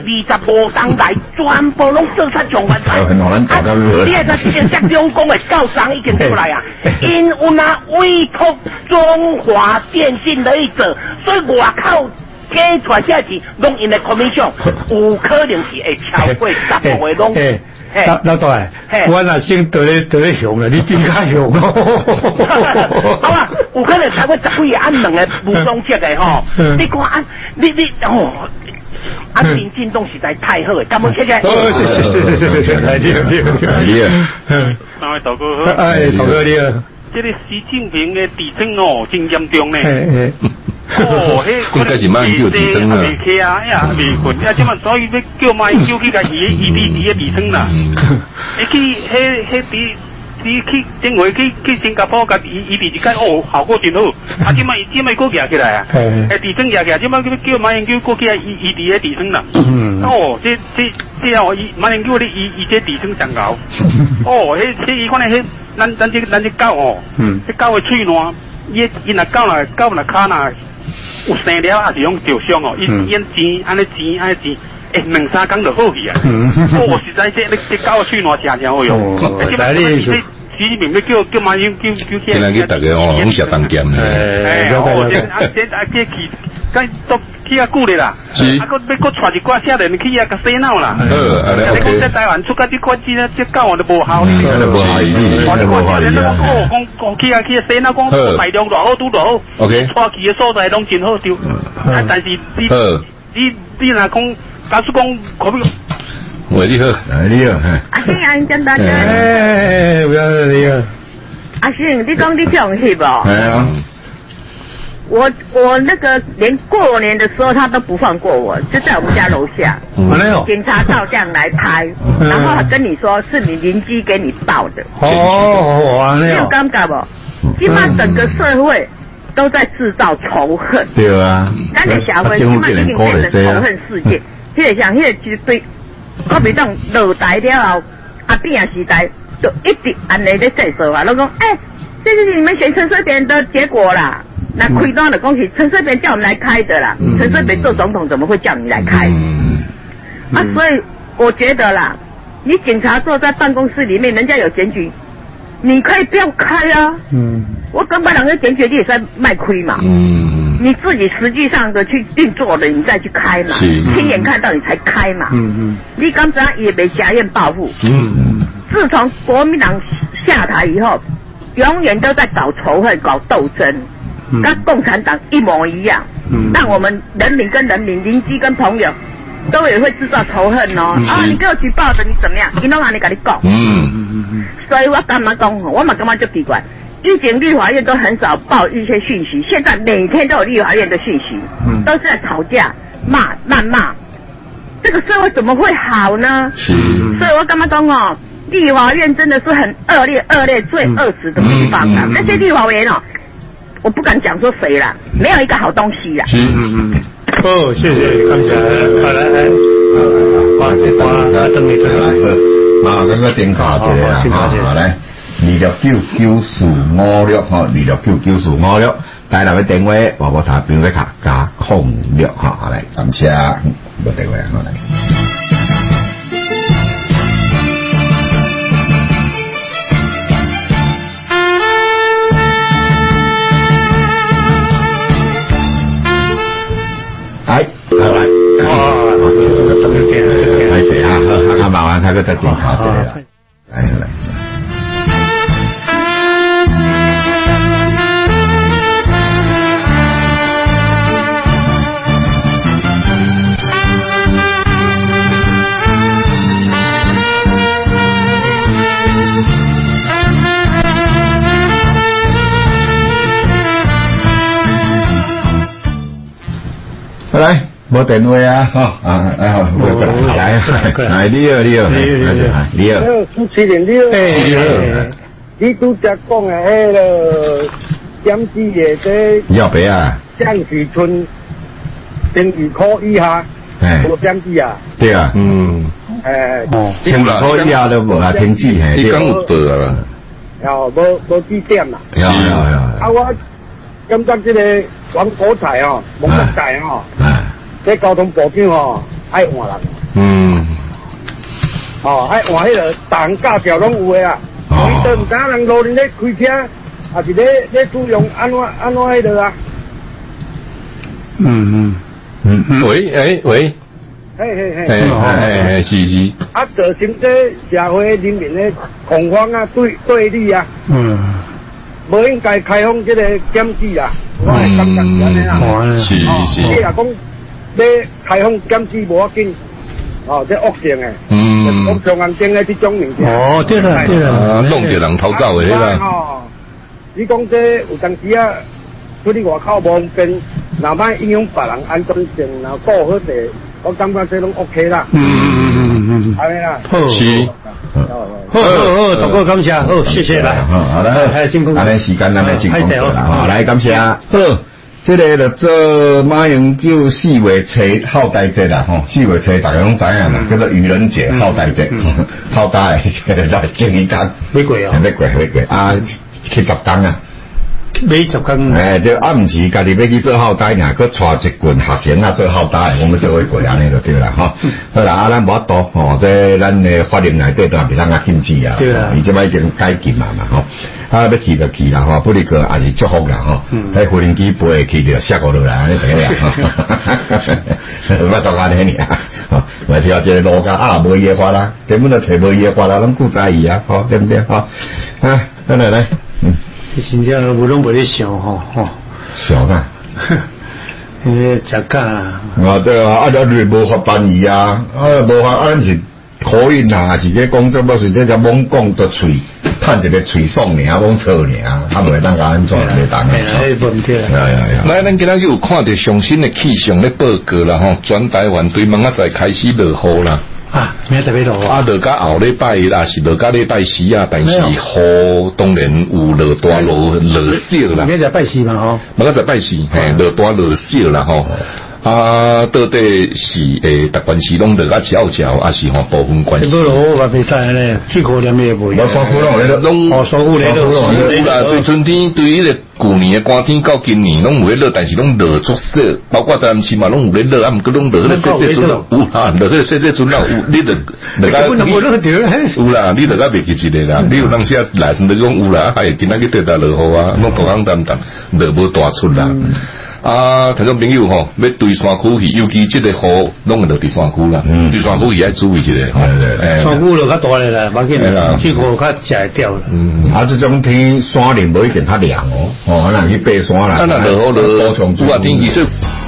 25当来，全部拢做出状元仔。你个这中共的告商已经出来啊，因有那委托中华电信的一者，所以外口加出来这钱，拢因的 commission 有可能是会超过10个拢。 老大，我若先得咧熊了，你边较熊哦？ 好啊，有可能超过10几个按2个武装节的吼。你看啊，你哦，民进党实在太好了，干么谢谢。 谢，来你好。 三位大哥好。 大哥你好。 这个习近平的地震哦，真严重呢。 应该是马英九地震啊。 未起啊，未困，即嘛所以要叫马英九去甲移地震啦。去去顶回去新加坡甲移地一间哦，效果真好。即嘛过举起来啊，地震举起来，即嘛叫马英九过去移地震啦。这哦，马英九咧移这地震上高。伊看咧咱这狗哦，这狗的喙烂，伊若狗若骹若有生了，还是用受伤哦，伊演钱安尼钱，2-3天就好去啊！实在这狗的喙烂真好用。习近平要叫马英九起来。 今日大家哦，拢食当剑咧。 这去。该都去啊久咧啦，要搁带一寡少年去啊，甲洗脑啦。你讲在台湾出甲这款这教案都无效。 无效意思。 讲去啊洗脑，讲大量偌好，拄偌好。 OK。 带去的所在拢真好丢。但是你若讲，假使讲可不？ 我喂，你好， 你好， 阿星啊，张大哥， 不要你好， 阿星，你讲你讲是不？ 哎呀。 我那个连过年的时候他都不放过我，就在我们家楼下，警察照相来拍，然后还跟你说是你邻居给你报的。有尴尬不？起码整个社会都在制造仇恨。 对啊。 咱个社会起码已经变成仇恨世界。迄个像迄个一堆，我比讲落台了后，阿扁时代就一直安尼在在说话，都讲这是你们选陈水扁的结果啦。那亏端的恭喜陈水扁叫我们来开的啦，陈水扁做总统怎么会叫你来开？所以我觉得啦，你警察坐在办公室里面，人家有检举，你可以不要开啊。我根本两个检举你也在卖亏嘛。你自己实际上的去运作的，你再去开嘛。亲眼看到你才开嘛。你刚才也没狭怨报复。自从国民党下台以后，永远都在搞仇恨、搞斗争。跟共产党一模一样，让我们人民跟人民、邻居跟朋友都也会制造仇恨哦。你给我举报的，你怎么样？你弄哪里跟你讲？所以我干嘛讲？我嘛干嘛就奇怪，以前立法院都很少报一些讯息，现在每天都有立法院的讯息，都是在吵架、谩骂，这个社会怎么会好呢？所以我干嘛讲哦？立法院真的是很恶劣、最恶质的地方啊！那些立法员哦。我不敢讲说谁啦，没有一个好东西啦。 哦，谢谢，感谢，来，等你来， 刚刚点卡一个啦，好来，26994556哈，26994556，带来的电话，我查电话卡加06哈，好来，感谢，我电话好来。麻烦他个再点卡起来了，来。来。无电话啊，来，你好， 主持人你好，你拄则讲的迄个减资的这要不要？ 降水村1200块以下，无减资啊？ 对啊，1200块以下都无啊，停止嘿， 你讲有对啊？ 无几点啦？ 有。 我感觉这个王国才哦，王国才哦。这交通部长哦，爱换人。爱换迄个大驾照拢有诶啊。伊都唔知人路人咧开车，还是咧使用安怎迄个啊？ 喂。 嘿， 是。 造成这社会人民的恐慌啊，对立啊。无应该开放这个减资啊，我系感觉安尼啊。 是。 你若讲。要开放减资无要紧，这恶性诶，讲上岸顶诶这种物件。 对了， 弄着人偷走诶啦。 你讲这有当时啊，出去外口无方便，若莫影响别人安全性，然后顾好势，我感觉这拢 OK 啦。安尼啦。 好，大哥感谢，好，谢谢啦。 好来，辛苦。安尼时间咱来进行啦，好来感谢。好。这个就做马英九4月初好大节啦，4月初大家拢知影啦，叫做愚人节好大节，好大诶，来敬一天。 要过啊，去10天啊。 买10天。 就毋是家己要去做好大呢，佮带一群学生啊做好大，我们做伙过安尼就对啦，好啦，咱无法度这咱诶法令内底都袂当禁止啊，伊即摆已经解禁嘛，要去就去啦，不离个也是祝福啦，迄无人机飞去就摔落来安尼对啦，捌到安尼尔，我听这个路家无野花啦，根本就摕无野花啦，拢顾在意啊，对不对？来。 真正我拢无咧想想啊， 食假啊！ 对啊，你无法办伊啊，无法咱是口音啊，是这讲这不是这叫懵讲到嘴，叹一个嘴爽尔，懵错尔，啊袂当甲安怎袂当个。 来，咱今仔有看到上新的气象咧报告啦吼，全台湾对明仔载开始落雨啦。 啊，明仔载要落雨。 啊，落到后礼拜也是落到礼拜四啊，但是雨当然有落大落小啦。 明仔载拜四嘛吼。 明仔载拜四，嘿，落大落小啦吼。啊，到底是达关市拢落啊少少，还是吼部分关系？ 不落我袂使咧，最可怜也无。 我山区拢哦，山区咧落有啦，对春天对迄个旧年的寒天到今年拢有咧落，但是拢落足少，包括台南市嘛拢有咧落，啊，毋过拢落咧细细阵啦，有啦，落咧细细阵啦，有你落有啦，你落啊袂记一个啦，你有当时啊来时你讲有啦，哎，今仔日对大落雨啊，拢大风淡淡，落无大出啦。啊，听众朋友吼，要对山区去，尤其这个雨拢会落伫山区啦，对山区去爱注意一下。 山区落较大咧啦，冇紧啦，这个较食会掉啦。 啊，这种天山林无一定较凉哦，可能去爬山啦。 啊，那落雨落，有啊天气说